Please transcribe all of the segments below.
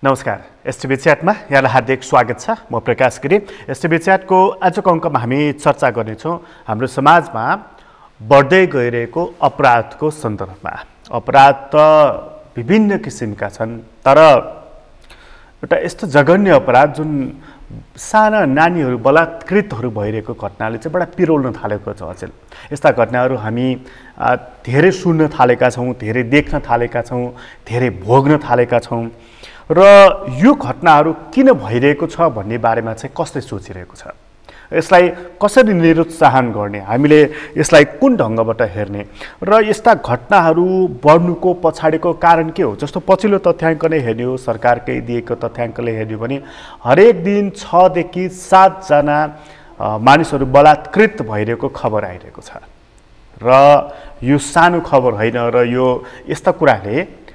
नमस्कार। एसटिभी च्याटमा यहाँलाई हार्दिक स्वागत छ। म प्रकाश गिरी। एसटिभी च्याटको आजको अङ्कमा हामी चर्चा गर्नेछौँ हाम्रो समाजमा बढ्दै गइरहेको अपराधको सन्दर्भमा। अपराध त विभिन्न किसिमका छन्, तर एउटा यस्तो जघन्य अपराध जुन साना नानीहरू बलात्कृतहरू भइरहेको घटनाले चाहिँ बडा पिरोल्न थालेको छ। अचेल यस्ता घटनाहरू हामी धेरै सुन्न थालेका छौँ, धेरै देख्न थालेका छौँ, धेरै भोग्न थालेका छौँ र यो घटनाहरू किन भइरहेको छ भन्ने बारेमा चाहिँ कसले सोचिरहेको छ, यसलाई कसरी निरुत्साहन गर्ने, हामीले यसलाई कुन ढङ्गबाट हेर्ने र यस्ता घटनाहरू बढ्नुको पछाडिको कारण के हो। जस्तो पछिल्लो तथ्याङ्क नै हेर्ने हो, सरकारकै दिएको तथ्याङ्कले हेर्ने हो भने हरेक दिन 6 देखि 7 जना मानिसहरू बलात्कृत भइरहेको खबर आइरहेको छ र यो सानो खबर होइन र यो यस्ता कुराले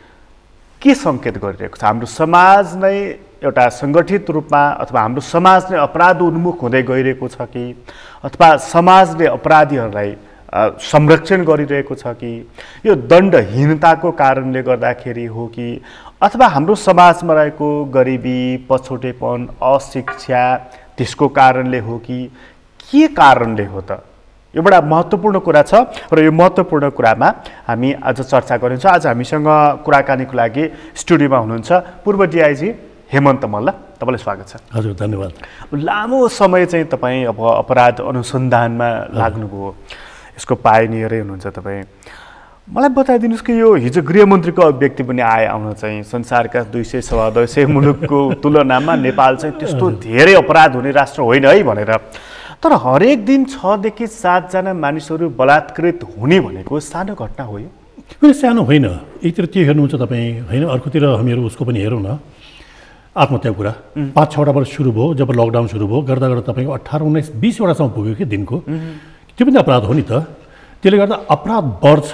के सङ्केत गरिरहेको छ। हाम्रो समाज नै एउटा सङ्गठित रूपमा अथवा हाम्रो समाज नै अपराध उन्मुख हुँदै गइरहेको छ कि, अथवा समाजले अपराधीहरूलाई संरक्षण गरिरहेको छ कि, यो दण्डहीनताको कारणले गर्दाखेरि हो कि, अथवा हाम्रो समाजमा रहेको गरिबी, पछौटेपन, अशिक्षा त्यसको कारणले हो कि, के कारणले हो त। यो बडा महत्त्वपूर्ण कुरा छ र यो महत्त्वपूर्ण कुरामा हामी आज चर्चा गर्नेछौँ। आज हामीसँग कुराकानीको लागि स्टुडियोमा हुनुहुन्छ पूर्व डिआइजी हेमन्त मल्ल। तपाईँलाई स्वागत छ। हजुर, धन्यवाद। लामो समय चाहिँ तपाईँ अब अपराध अनुसन्धानमा लाग्नुभयो, यसको पायनियरै हुनुहुन्छ तपाईँ। मलाई बताइदिनुहोस् कि यो हिजो गृहमन्त्रीको अभिव्यक्ति पनि आउन चाहिँ संसारका 200-250 मुलुकको तुलनामा नेपाल चाहिँ त्यस्तो धेरै अपराध हुने राष्ट्र होइन है भनेर, तर हरेक दिन 6 देखि 7 जना मानिसहरू बलात्कृत हुने भनेको सानो घटना हो। यो सानो होइन। एकतिर त्यो हेर्नुहुन्छ तपाईँ होइन, अर्कोतिर हामीहरू उसको पनि हेरौँ न, आत्महत्याको कुरा 5-6वटा वर्ष सुरु भयो। जब लकडाउन सुरु भयो गर्दा गर्दा तपाईँको 18, 19, 20वटासम्म पुग्यो कि दिनको। त्यो पनि अपराध हो नि त। त्यसले गर्दा अपराध बढ्छ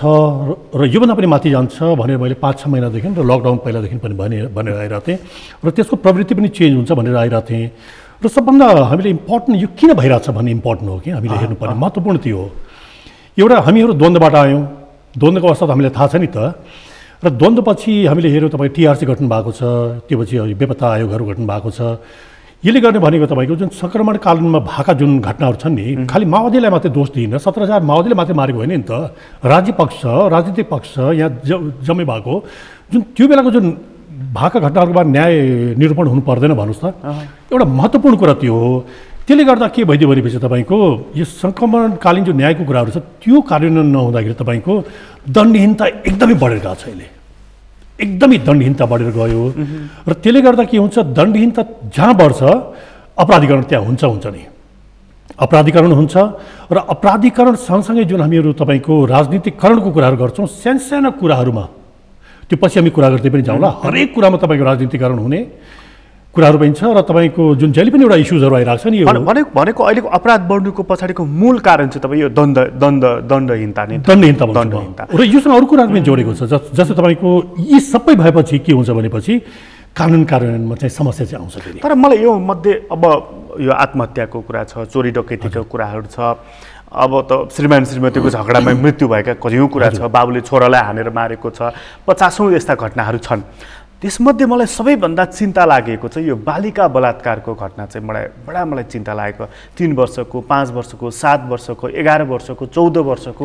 र योभन्दा पनि माथि जान्छ भनेर मैले 5-6 महिनादेखि र लकडाउन पहिलादेखि पनि भनेर आइरहेको थिएँ र त्यसको प्रवृत्ति पनि चेन्ज हुन्छ भनेर आइरहेको थिएँ। र सबभन्दा हामीले इम्पोर्टेन्ट यो किन भइरहेछ भन्ने इम्पोर्टेन्ट हो कि हामीले हेर्नुपर्ने महत्त्वपूर्ण त्यो हो। एउटा हामीहरू द्वन्द्वबाट आयौँ, द्वन्द्वको अवस्था त हामीलाई थाहा छ नि त। र द्वन्द्वपछि हामीले हेऱ्यौँ तपाईँ टिआरसी गठन भएको छ, त्योपछि बेपत्ता आयोगहरू गठन भएको छ। यसले गर्ने भनेको तपाईँको जुन सङ्क्रमणकालीनमा भएका जुन घटनाहरू छन् नि, खालि माओवादीलाई मात्रै दोष दिइन। 17,000 माओवादीले मात्रै मारेको होइन नि त, राज्य पक्ष, राजनीतिक पक्ष यहाँ जम्मै भएको जुन त्यो बेलाको जुन भएका घटनाहरूको बारे न्याय निरूपण हुनु पर्दैन भन्नुहोस् त। एउटा महत्त्वपूर्ण कुरा त्यो हो। त्यसले गर्दा के भइदियो भनेपछि तपाईँको यो सङ्क्रमणकालीन जो न्यायको कुराहरू छ त्यो कार्यान्वयन नहुँदाखेरि तपाईँको दण्डहीनता एकदमै बढेर गएको छ। अहिले एकदमै दण्डहीनता बढेर गयो र त्यसले गर्दा के हुन्छ, दण्डहीनता जहाँ बढ्छ अपराधीकरण त्यहाँ हुन्छ नि। अपराधीकरण हुन्छ र अपराधीकरण सँगसँगै जुन हामीहरू तपाईँको राजनीतिकरणको कुराहरू गर्छौँ सानो कुराहरूमा, त्यो पछि हामी कुरा गर्दै पनि जाउँला। हरेक कुरामा तपाईँको राजनीतिकरण हुने कुराहरू पनि छ र तपाईँको जुन जहिले पनि एउटा इस्युजहरू आइरहेको छ नि। भनेको अहिलेको अपराध बढ्नुको पछाडिको मूल कारण चाहिँ तपाईँ यो दण्डहीनता नै, दण्डहीनता र योसँग अरू कुराहरू पनि जोडेको छ। जस्तो तपाईँको यी सबै भएपछि के हुन्छ भनेपछि कानुन कार्यान्वयनमा चाहिँ समस्या चाहिँ आउँछ फेरि। तर मलाई यो मध्ये अब यो आत्महत्याको कुरा छ, चोरी डकैतीको कुराहरू छ, अब त श्रीमान श्रीमतीको झगडामा मृत्यु भएका कयौँ कुरा छ, बाबुले छोरालाई हानेर मारेको छ, 50औँ यस्ता घटनाहरू छन्। त्यसमध्ये मलाई सबैभन्दा चिन्ता लागेको चाहिँ यो बालिका बलात्कारको घटना चाहिँ मलाई चिन्ता लागेको। 3 वर्षको, 5 वर्षको, 7 वर्षको, 11 वर्षको, 14 वर्षको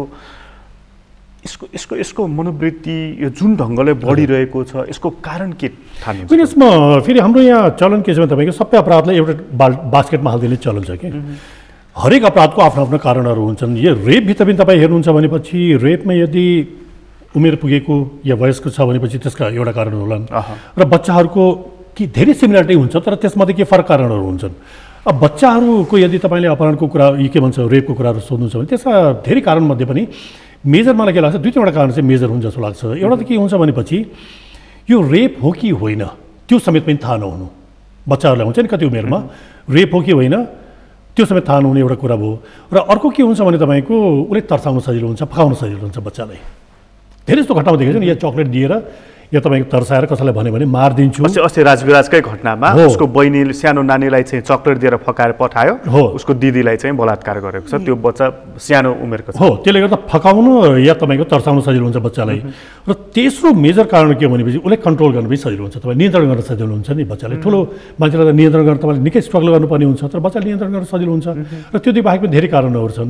यसको मनोवृत्ति यो जुन ढङ्गले बढिरहेको छ, यसको कारण के ठान्नुहुन्छ? यसमा फेरि हाम्रो यहाँ चलन के छ भने तपाईँको सबै अपराधलाई एउटा बास्केटमा हालिदिने चलन छ कि हरेक अपराधको आफ्नो आफ्नो कारणहरू हुन्छन्। यो रेपभित्र पनि तपाईँ हेर्नुहुन्छ भनेपछि रेपमा यदि उमेर पुगेको या वयस्क छ भनेपछि त्यसका एउटा कारण होलान् र बच्चाहरूको कि धेरै सिमिलरिटी हुन्छ तर त्यसमध्ये के फरक कारणहरू हुन्छन्। अब बच्चाहरूको यदि तपाईँले अपहरणको कुरा के भन्छ रेपको कुराहरू सोध्नुहुन्छ भने त्यसका धेरै कारणमध्ये पनि मेजर मलाई के लाग्छ 2-3वटा कारण चाहिँ मेजर हुन्छ जस्तो लाग्छ। एउटा त के हुन्छ भनेपछि यो रेप हो कि होइन त्यो समेत पनि थाहा नहुनु। बच्चाहरूलाई हुन्छ नि कति उमेरमा रेप हो कि होइन त्यो समेत थाहा नहुने एउटा कुरा भयो। र अर्को के हुन्छ भने तपाईँको उसले तर्साउन सजिलो हुन्छ, पकाउन सजिलो हुन्छ बच्चालाई। धेरै जस्तो घटनामा देखेको छ नि, या चक्लेट दिएर या तपाईँको तर्साएर कसैलाई भन्यो भने मारिदिन्छु। अस्ति राजविराजकै घटनामा उसको बहिनी सानो नानीलाई चाहिँ चक्लेट दिएर फकाएर पठायो, उसको दिदीलाई चाहिँ बलात्कार गरेको छ, त्यो बच्चा सानो उमेरको छ। हो, त्यसले गर्दा फकाउनु या तपाईँको तर्साउनु सजिलो हुन्छ बच्चालाई। र तेस्रो मेजर कारण के हो भनेपछि उसले कन्ट्रोल गर्नु पनि सजिलो हुन्छ, तपाईँ नियन्त्रण गर्न सजिलो हुन्छ नि बच्चाले। ठुलो मान्छेलाई त नियन्त्रण गर्न तपाईँले निकै स्ट्रगल गर्नुपर्ने हुन्छ, तर बच्चाले नियन्त्रण गर्न सजिलो हुन्छ। र त्यो दुई बाहेक पनि धेरै कारणहरू छन्।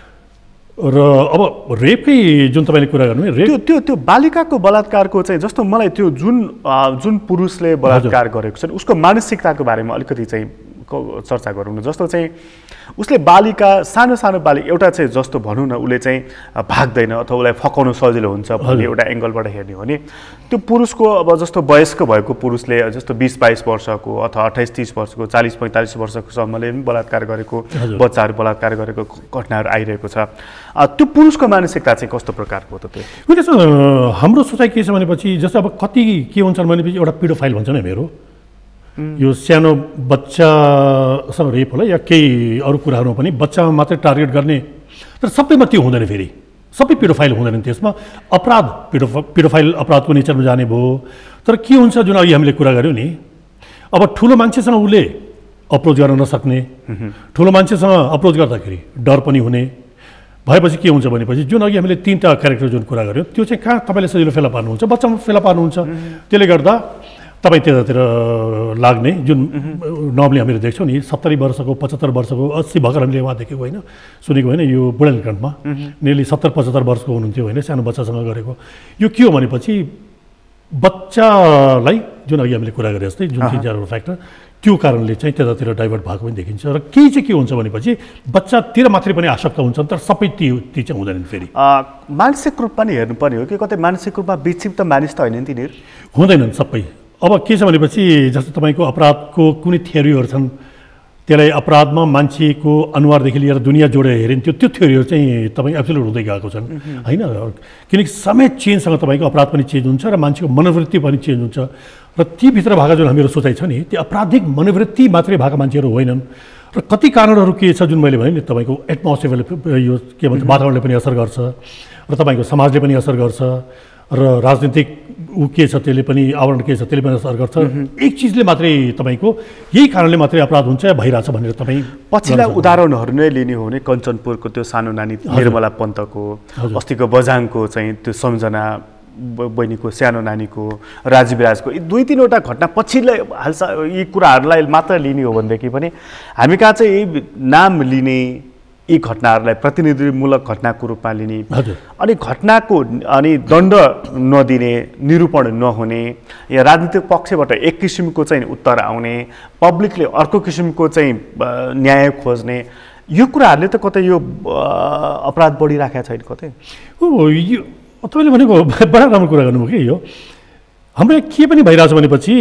र अब रेपकै जुन तपाईँले कुरा गर्नु त्यो बालिकाको बलात्कारको चाहिँ जस्तो मलाई त्यो जुन पुरुषले बलात्कार गरेको छ उसको मानसिकताको बारेमा अलिकति चाहिँ चर्चा गरौँ न। जस्तो चाहिँ उसले बालिका सानो बालिका एउटा चाहिँ जस्तो भनौँ न उसले चाहिँ भाग्दैन अथवा उसलाई फकाउनु सजिलो हुन्छ भन्ने एउटा एङ्गलबाट हेर्ने हो भने त्यो पुरुषको अब जस्तो वयस्क भएको पुरुषले जस्तो 20-22 वर्षको अथवा 28-30 वर्षको 40-45 वर्षको सम्मले पनि बलात्कार गरेको बच्चाहरू बलात्कार गरेको घटनाहरू आइरहेको छ। त्यो पुरुषको मानसिकता चाहिँ कस्तो प्रकारको हो त? त्यो हाम्रो सोचाइ के छ भनेपछि जस्तो अब कति के हुन्छ भनेपछि एउटा पिडोफाइल भन्छ नि मेरो यो सानो बच्चासँग रेप होला या केही अरू कुराहरू पनि बच्चामा मात्रै टार्गेट गर्ने, तर सबैमा त्यो हुँदैन, फेरि सबै पिडोफाइल हुँदैन, त्यसमा अपराध पिडोफाइल अपराधको नेचरमा जाने भयो। तर के हुन्छ जुन अघि हामीले कुरा गऱ्यौँ नि, अब ठुलो मान्छेसँग उसले अप्रोच गर्न नसक्ने, ठुलो मान्छेसँग अप्रोच गर्दाखेरि डर पनि हुने भएपछि के हुन्छ भनेपछि जुन अघि हामीले 3टा क्यारेक्टर जुन कुरा गऱ्यौँ त्यो चाहिँ कहाँ तपाईँले सजिलो फेला पार्नुहुन्छ, बच्चामा फेला पार्नुहुन्छ। त्यसले गर्दा तपाईँ त्यतातिर लाग्ने जुन नर्मली हामीले देख्छौँ नि 70 वर्षको 75 वर्षको 80 भर्खर हामीले उहाँ देखेको होइन, सुनेको होइन, यो बुढालीकाण्डमा नेली 70-75 वर्षको हुनुहुन्थ्यो होइन, सानो बच्चासँग गरेको। यो के हो भनेपछि बच्चालाई जुन अघि हामीले कुरा गरे जस्तै जुन 3-4 फ्याक्टर त्यो कारणले चाहिँ त्यतातिर डाइभर्ट भएको पनि देखिन्छ। र केही चाहिँ के हुन्छ भनेपछि बच्चातिर मात्रै पनि आसक्त हुन्छन्, तर सबै ती चाहिँ हुँदैनन्। फेरि मानसिक रूपमा नि हेर्नुपर्ने हो कि कतै मानसिक रूपमा विक्षिप्त मानिस त होइन नि तिनीहरू, हुँदैनन् सबै। अब के छ भनेपछि जस्तो तपाईँको अपराधको कुनै थ्योरीहरू छन्, त्यसलाई अपराधमा मान्छेको अनुहारदेखि लिएर दुनियाँ जोडेर हेरिन्थ्यो, त्यो थ्योरीहरू चाहिँ तपाईँ एब्सोल्युट हुँदै गएको छन् होइन। किनकि समय चेन्जसँग तपाईँको अपराध पनि चेन्ज हुन्छ र मान्छेको मनोवृत्ति पनि चेन्ज हुन्छ। र तीभित्र भएका जुन हाम्रो सोचाइ छ नि त्यो आपराधिक मनोवृत्ति मात्रै भएका मान्छेहरू होइनन्। र कति कारणहरू के छ जुन मैले भने नि तपाईँको एटमोस्फियरले यो के भन्छ वातावरणले पनि असर गर्छ र तपाईँको समाजले पनि असर गर्छ र राजनीतिक के छ त्यसले पनि आवरण के छ त्यसले पनि असर गर्छ। एक चिजले मात्रै तपाईँको यही कारणले मात्रै अपराध हुन्छ या भइरहेछ भनेर तपाईँ पछिल्ला उदाहरणहरू नै लिने हो भने कञ्चनपुरको त्यो सानो नानी निर्मला पन्तको, अस्तिको बझाङको चाहिँ त्यो सम्झना बहिनीको सानो नानीको, राजविराजको, यी 2-3वटा घटना पछिल्लो हालसा यी कुराहरूलाई मात्र लिने हो भनेदेखि पनि हामी कहाँ चाहिँ यही नाम लिने यी घटनाहरूलाई प्रतिनिधिमूलक घटनाको रूपमा लिने अनि घटनाको अनि दण्ड नदिने, निरूपण नहुने या राजनीतिक पक्षबाट एक किसिमको चाहिँ उत्तर आउने, पब्लिकले अर्को किसिमको चाहिँ न्याय खोज्ने, यो कुराहरूले त कतै यो अपराध बढिराखेको छैन कतै। हो, यो तपाईँले भनेको बडा राम्रो कुरा गर्नुभयो कि यो हाम्रो के पनि भइरहेछ भनेपछि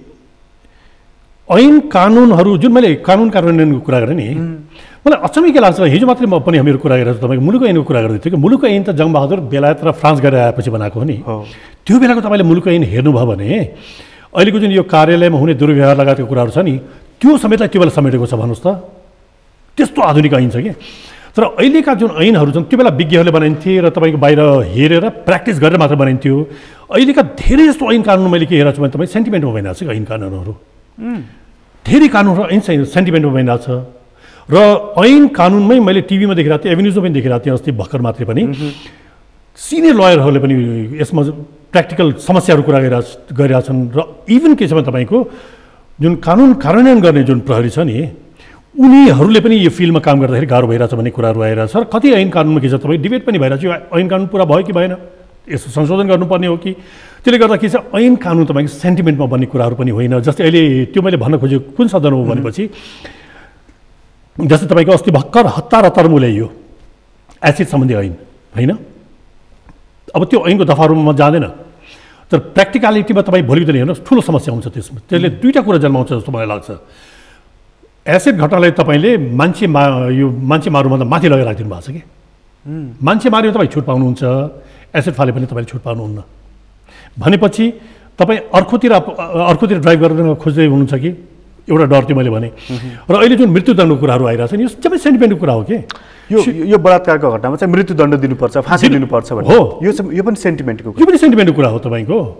ऐन कानुनहरू जुन मैले कानुन कार्यान्वयनको कुरा गरेँ नि मलाई अचम्मै के लाग्छ। हिजो मात्रै म पनि हामीहरू कुरा गरेर तपाईँको मुलुकको ऐनको कुरा गर्दै थियो कि मुलुकको ऐन त जङ्गबहादुर बेलायत र फ्रान्स गएर आएपछि बनाएको हो नि। त्यो बेलाको तपाईँले मुलुकको ऐन हेर्नुभयो भने अहिलेको जुन यो कार्यालयमा हुने दुर्व्यवहार लगायतको कुराहरू छ नि त्यो समेतलाई त्यो बेला समेटेको छ भन्नुहोस् त। त्यस्तो आधुनिक ऐन छ कि। तर अहिलेका जुन ऐनहरू छन् त्यो बेला विज्ञहरूले बनाइन्थे र तपाईँको बाहिर हेरेर प्र्याक्टिस गरेर मात्र बनाइन्थ्यो। अहिलेका धेरै जस्तो ऐन कानुन मैले के हेरेको छु भने तपाईँ सेन्टिमेन्टमा बनिरहेको छ ऐन कानुनहरू, धेरै कानुनहरू ऐन सेन्टिमेन्टमा बनिरहेको छ। र ऐन कानुनमै मैले टिभीमा देखिरहेको थिएँ, एभेन्यूजमा पनि देखिरहेको थिएँ अस्ति भर्खर मात्रै पनि सिनियर लयरहरूले पनि यसमा प्र्याक्टिकल समस्याहरू कुरा गरिरहेछन्। र इभन के छ भने तपाईँको जुन कानुन कार्यान्वयन गर्ने जुन प्रहरी छ नि उनीहरूले पनि यो फिल्डमा काम गर्दाखेरि गाह्रो भइरहेछ भन्ने कुराहरू आइरहेछ। र कति ऐन कानुनमा के छ तपाईँ डिबेट पनि भइरहेछ यो ऐन कानुन पुरा भयो कि भएन, यसो संशोधन गर्नुपर्ने हो कि। त्यसले गर्दा के छ ऐन कानुन तपाईँको सेन्टिमेन्टमा बन्ने कुराहरू पनि होइन। जस्तै अहिले त्यो मैले भन्न खोजेको कुन सदन हो भनेपछि जस्तै तपाईँको अस्ति भर्खर हतार ल्याइयो एसिड सम्बन्धी ऐन होइन। अब त्यो ऐनको दफाहरूमा म जाँदैन, तर प्र्याक्टिकलिटीमा तपाईँ भोलिको दिन हेर्नुहोस् ठुलो समस्या हुन्छ त्यसमा। त्यसले दुईवटा कुरा जन्माउँछ जस्तो मलाई लाग्छ। एसिड घटनालाई तपाईँले मान्छे मारुभन्दा माथि लगेर राखिदिनु भएको छ कि मान्छे माऱ्यो तपाईँ छुट पाउनुहुन्छ, एसिड फाले पनि तपाईँले छुट पाउनुहुन्न भनेपछि तपाईँ अर्कोतिर ड्राइभ गर्न खोज्दै हुनुहुन्छ कि एउटा डर थियो मैले भने। र अहिले जुन मृत्युदण्डको कुराहरू आइरहेको छ नि यो सबै सेन्टिमेन्टको कुरा हो कि यो बलात्कारको घटनामा चाहिँ मृत्युदण्ड दिनुपर्छ, फाँसी दिनुपर्छ भने हो, यो पनि सेन्टिमेन्टको कुरा हो तपाईँको।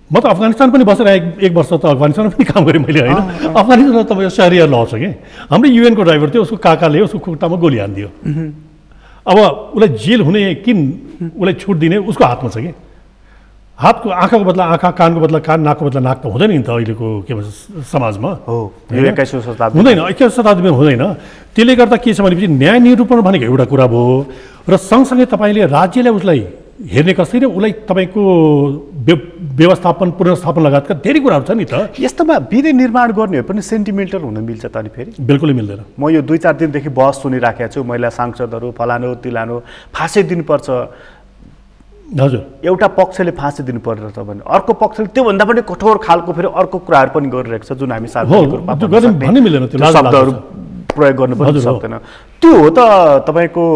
म त अफगानिस्तान पनि बसेर एक वर्ष त अफगानिस्तानमा पनि काम गरेँ मैले होइन। अफगानिस्तानमा तपाईँको सहरिया ल छ कि हाम्रो युएनको ड्राइभर थियो, उसको काकाले उसको खुट्टामा गोली हानिदियो। अब उसलाई जेल हुने कि उसलाई छुट दिने उसको हातमा छ कि। हातको आँखाको बदला आँखा, कानको बदला कान, नाकको बदला नाक त हुँदैन नि त अहिलेको के भन्छ समाजमा। हो, 21औं शताब्दी हुँदैन, 21औं शताब्दीमा हुँदैन। त्यसले गर्दा के छ भनेपछि न्याय निरूपण भनेको एउटा कुरा भयो र सँगसँगै तपाईँले राज्यले उसलाई हेर्ने कसरी, उसलाई तपाईँको व्यवस्थापन पुनर्स्थापन लगायतका धेरै कुराहरू छ नि त। यस्तोमा विधि निर्माण गर्ने हो पनि सेन्टिमेन्टल हुन मिल्छ त अनि फेरि? बिल्कुलै मिल्दैन। म यो 2-4 दिनदेखि बहस सुनिराखेको छु, महिला सांसदहरू फलानु तिलानु फाँसी दिनुपर्छ। हजुर, एउटा पक्षले फाँसी दिनु पर्छ भने अर्को पक्षले त्योभन्दा पनि कठोर खालको फेरि अर्को कुराहरू पनि गरिरहेको छ, जुन हामी भन्नै मिल्दैन, त्यो शब्दहरू प्रयोग गर्नु पनि सक्दैन। त्यो हो त तपाईँको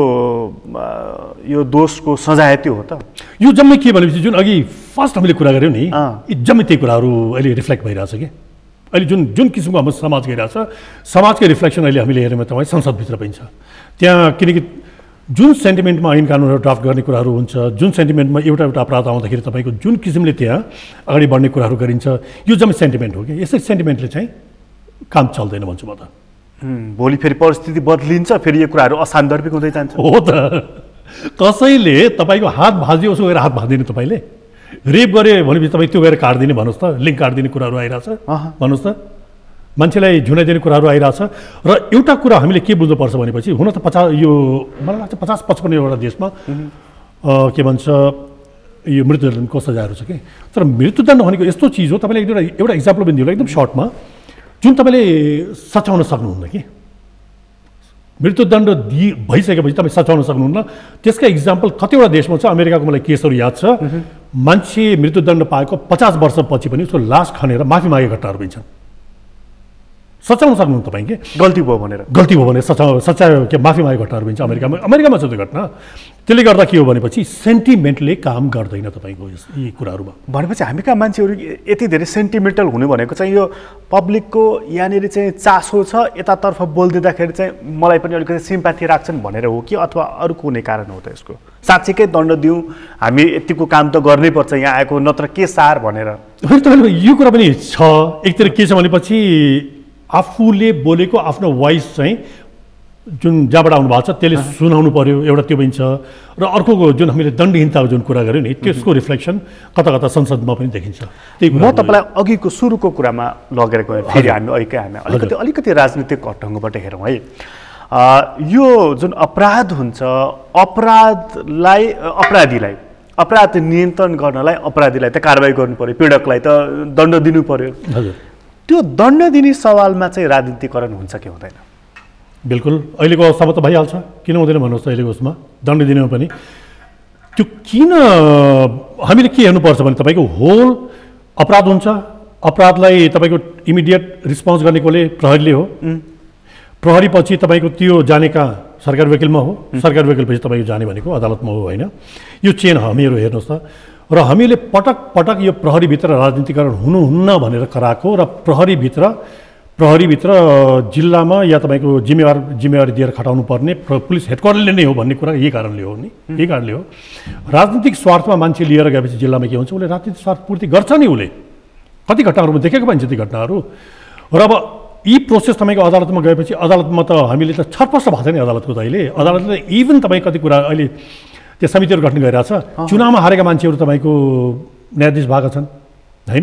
यो दोषको सजाय त्यो हो त? यो जम्मै के भनेपछि जुन अघि फर्स्ट हामीले कुरा गऱ्यौँ नि, यी जम्मै त्यही कुराहरू अहिले रिफ्लेक्ट भइरहेछ कि। अहिले जुन किसिमको हाम्रो समाज गइरहेछ, समाजकै रिफ्लेक्सन अहिले हामीले हेऱ्यौँ तपाईँ संसदभित्र पनि छ। त्यहाँ किनकि जुन सेन्टिमेन्टमा ऐन कानुनहरू ड्राफ्ट गर्ने कुराहरू हुन्छ, जुन सेन्टिमेन्टमा एउटा अपराध आउँदाखेरि तपाईँको जुन किसिमले त्यहाँ अगाडि बढ्ने कुराहरू गरिन्छ, यो जम्मै सेन्टिमेन्ट हो कि। यसै सेन्टिमेन्टले चाहिँ काम चल्दैन भन्छु म त। भोलि फेरि परिस्थिति बदलिन्छ, फेरि यो कुराहरू असान्दर्भिक हुँदै जान्छ। हो त, कसैले तपाईँको हात भाँच्यो उसो गएर हात भाँच्दिने, तपाईँले रेप गरे भनेपछि तपाईँ त्यो गएर काट्दिने भन्नुहोस् त, लिङ्क काट्दिने कुराहरू आइरहेछ भन्नुहोस् त, मान्छेलाई झुनाइदिने कुराहरू आइरहेछ। र एउटा कुरा हामीले के बुझ्नुपर्छ भनेपछि, हुन त मलाई लाग्छ 50-55वटा देशमा के भन्छ यो मृत्युदण्डको सजायहरू छ कि। तर मृत्युदण्ड भनेको यस्तो चिज हो, तपाईँले एउटा इक्जाम्पल पनि दिनु एकदम सर्टमा, जुन तपाईँले सच्याउन सक्नुहुन्न कि। मृत्युदण्ड भइसकेपछि तपाईँ सच्याउन सक्नुहुन्न। त्यसका इक्जाम्पल कतिवटा देशमा छ, अमेरिकाको मलाई केसहरू याद छ, मान्छे मृत्युदण्ड पाएको 50 वर्षपछि पनि उसको लास खनेर माफी मागेका घटनाहरू पनि छन्। सच्याउन सक्नुहुन्छ तपाईँ कि गल्ती भयो भनेर सच्यायो के माफी मागेको घटनाहरू पनि छ अमेरिकामा छ त्यो घटना। त्यसले गर्दा के हो भनेपछि सेन्टिमेन्टले काम गर्दैन तपाईँको यी कुराहरूमा। भनेपछि हामी कहाँ मान्छेहरू यति धेरै सेन्टिमेन्टल हुने भनेको चाहिँ यो पब्लिकको यहाँनिर चाहिँ चासो छ, यतातर्फ बोलिदिँदाखेरि चाहिँ मलाई पनि अलिकति सिम्पाथी राख्छन् भनेर हो कि अथवा अरू कुनै कारण हो त यसको? साँच्चीकै दण्ड दिउँ, हामी यतिको काम त गर्नै पर्छ यहाँ आएको, नत्र के सार भनेर? तपाईँको यो कुरा पनि छ। एकतिर के छ भनेपछि आफूले बोलेको आफ्नो भोइस चाहिँ जुन जहाँबाट आउनु भएको छ त्यसले सुनाउनु पर्यो, एउटा त्यो पनि छ। र अर्को जुन हामीले दण्डहीनताको जुन कुरा गऱ्यौँ नि, त्यसको रिफ्लेक्सन कता कता संसदमा पनि देखिन्छ। त्यही म तपाईँलाई अघिको सुरुको कुरामा लगेर गएँ, फेरि हामी अलिकति राजनीतिक ढङ्गबाट हेरौँ है। यो जुन अपराध हुन्छ, अपराध नियन्त्रण गर्नलाई अपराधीलाई त कारबाही गर्नु पर्यो, पीडकलाई त दण्ड दिनु पर्यो। हजुर, त्यो दण्ड दिने सवालमा चाहिँ राजनीतिकरण हुन्छ कि हुँदैन? बिल्कुल, अहिलेको अवस्थामा त भइहाल्छ, किन हुँदैन भन्नुहोस् त। अहिलेको उसमा दण्ड दिनेमा पनि त्यो किन हामीले के हेर्नुपर्छ भने तपाईँको होल अपराध हुन्छ, अपराधलाई तपाईँको इमिडिएट रिस्पोन्स गर्ने कोले प्रहरीले हो। प्रहरी पछि तपाईँको त्यो जाने कहाँ सरकारी वकिलमा हो, सरकारी वकिल पछि तपाईँको जाने भनेको अदालतमा हो होइन। यो चेन हामीहरू हेर्नुहोस् त। र हामीले पटक पटक यो प्रहरीभित्र राजनीतिकरण हुनुहुन्न भनेर कराएको र प्रहरीभित्र जिल्लामा या तपाईँको जिम्मेवारी दिएर खटाउनु पर्ने पुलिस हेडक्वार्टरले नै हो भन्ने कुरा यही कारणले हो नि। यही कारणले हो राजनीतिक स्वार्थमा मान्छे लिएर गएपछि जिल्लामा के हुन्छ, उसले राजनीतिक स्वार्थ पूर्ति गर्छ नि। उसले कति घटनाहरूमा देखेको पाइन्छ ती घटनाहरू। र अब यी प्रोसेस तपाईँको अदालतमा गएपछि अदालतमा त हामीले त छरपस्ट भएको छ नि अदालतको त। अहिले अदालतले इभन तपाईँ कति कुरा अहिले त्यो समितिहरू गठन गरिरहेछ, चुनावमा हारेका मान्छेहरू तपाईँको न्यायाधीश भएका छन् होइन।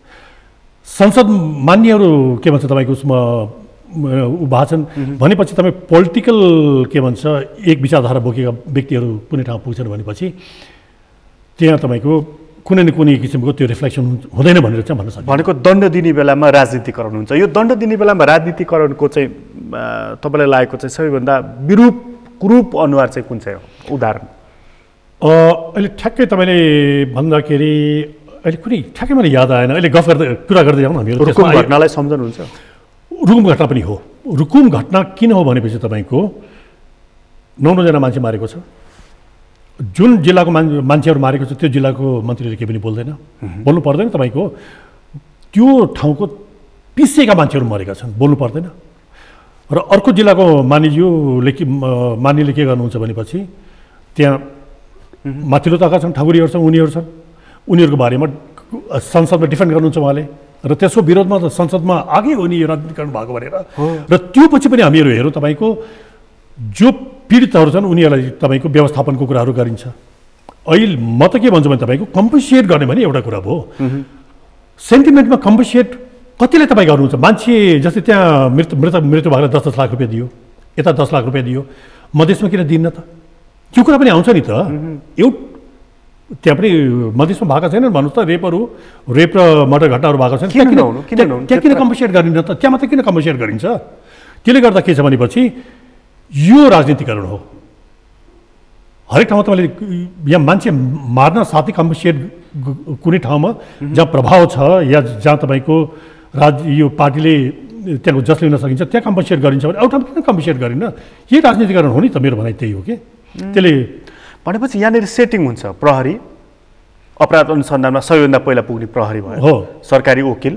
संसद मान्यहरू के भन्छ तपाईँको उसमा भएको छन् भनेपछि तपाईँ पोलिटिकल के भन्छ एक विचारधारा बोकेका व्यक्तिहरू कुनै ठाउँ पुग्छन् भनेपछि त्यहाँ तपाईँको कुनै न कुनै किसिमको त्यो रिफ्लेक्सन हुँदैन भनेर चाहिँ भन्न सक्छ। भनेको दण्ड दिने बेलामा राजनीतिकरण हुन्छ। यो दण्ड दिने बेलामा राजनीतिकरणको चाहिँ तपाईँलाई लागेको चाहिँ सबैभन्दा कुरूप अनुहार चाहिँ कुन चाहिँ हो उदाहरण? अहिले ठ्याक्कै तपाईँले भन्दाखेरि अहिले कुनै ठ्याक्कै मलाई याद आएन। अहिले कुरा गर्दै जाउँ हामीहरू। रुकुम घटनालाई सम्झनुहुन्छ? रुकुम घटना पनि हो। रुकुम घटना किन हो भनेपछि तपाईँको 9 जना मान्छे मारेको छ। जुन जिल्लाको मान्छेहरू मारेको छ त्यो जिल्लाको मन्त्रीले केही पनि बोल्दैन, बोल्नु पर्दैन। तपाईँको त्यो ठाउँको पिसेका मान्छेहरू मरेका छन्, बोल्नु पर्दैन। र अर्को जिल्लाको मानिले के गर्नुहुन्छ भनेपछि त्यहाँ माथिल्लो तहका छन्, ठकुरीहरू छन्, उनीहरूको बारेमा संसदमा डिफेन्ड गर्नुहुन्छ उहाँले र त्यसको विरोधमा त संसदमा आगे हो नि यो राजनीतिकरण भएको भनेर र त्यो पछि पनि हामीहरू हेरौँ तपाईँको जो पीडितहरू छन् उनीहरूलाई तपाईँको व्यवस्थापनको कुराहरू गरिन्छ। अहिले म त के भन्छु भने तपाईँको कम्पनसेट गर्ने भने एउटा कुरा भयो, सेन्टिमेन्टमा कम्पनसेट कतिलाई तपाईँ गर्नुहुन्छ? मान्छे जस्तै त्यहाँ मृत्यु भएर 10 लाख रुपियाँ दियो, यता 10 लाख रुपियाँ दियो, मधेसमा किन दिन्न त? त्यो कुरा पनि आउँछ नि त। त्यहाँ पनि मधेसमा भएको छैन भन्नुहोस् त, रेप र मर्डर घटनाहरू भएको छैन, त्यहाँ किन कम्पनसेट गरिन्छ त? त्यहाँ मात्रै किन कम्पनसेट गरिन्छ? त्यसले गर्दा के छ भनेपछि यो राजनीतिकरण हो। हरेक ठाउँमा तपाईँले यहाँ मान्छे मार्न साथै कम्पनसेट कुनै ठाउँमा जहाँ प्रभाव छ या जहाँ तपाईँको यो पार्टीले त्यहाँको जस लिन सकिन्छ त्यहाँ कम्पनसेट गरिन्छ भने अरू ठाउँमा किन कम्पनसेट गरिन्न? यही राजनीतिकरण हो नि त, मेरो भनाइ त्यही हो कि। त्यसले भनेपछि यहाँनिर सेटिङ हुन्छ, प्रहरी अपराध अनुसन्धानमा सबैभन्दा पहिला पुग्ने प्रहरी भयो हो, सरकारी वकिल,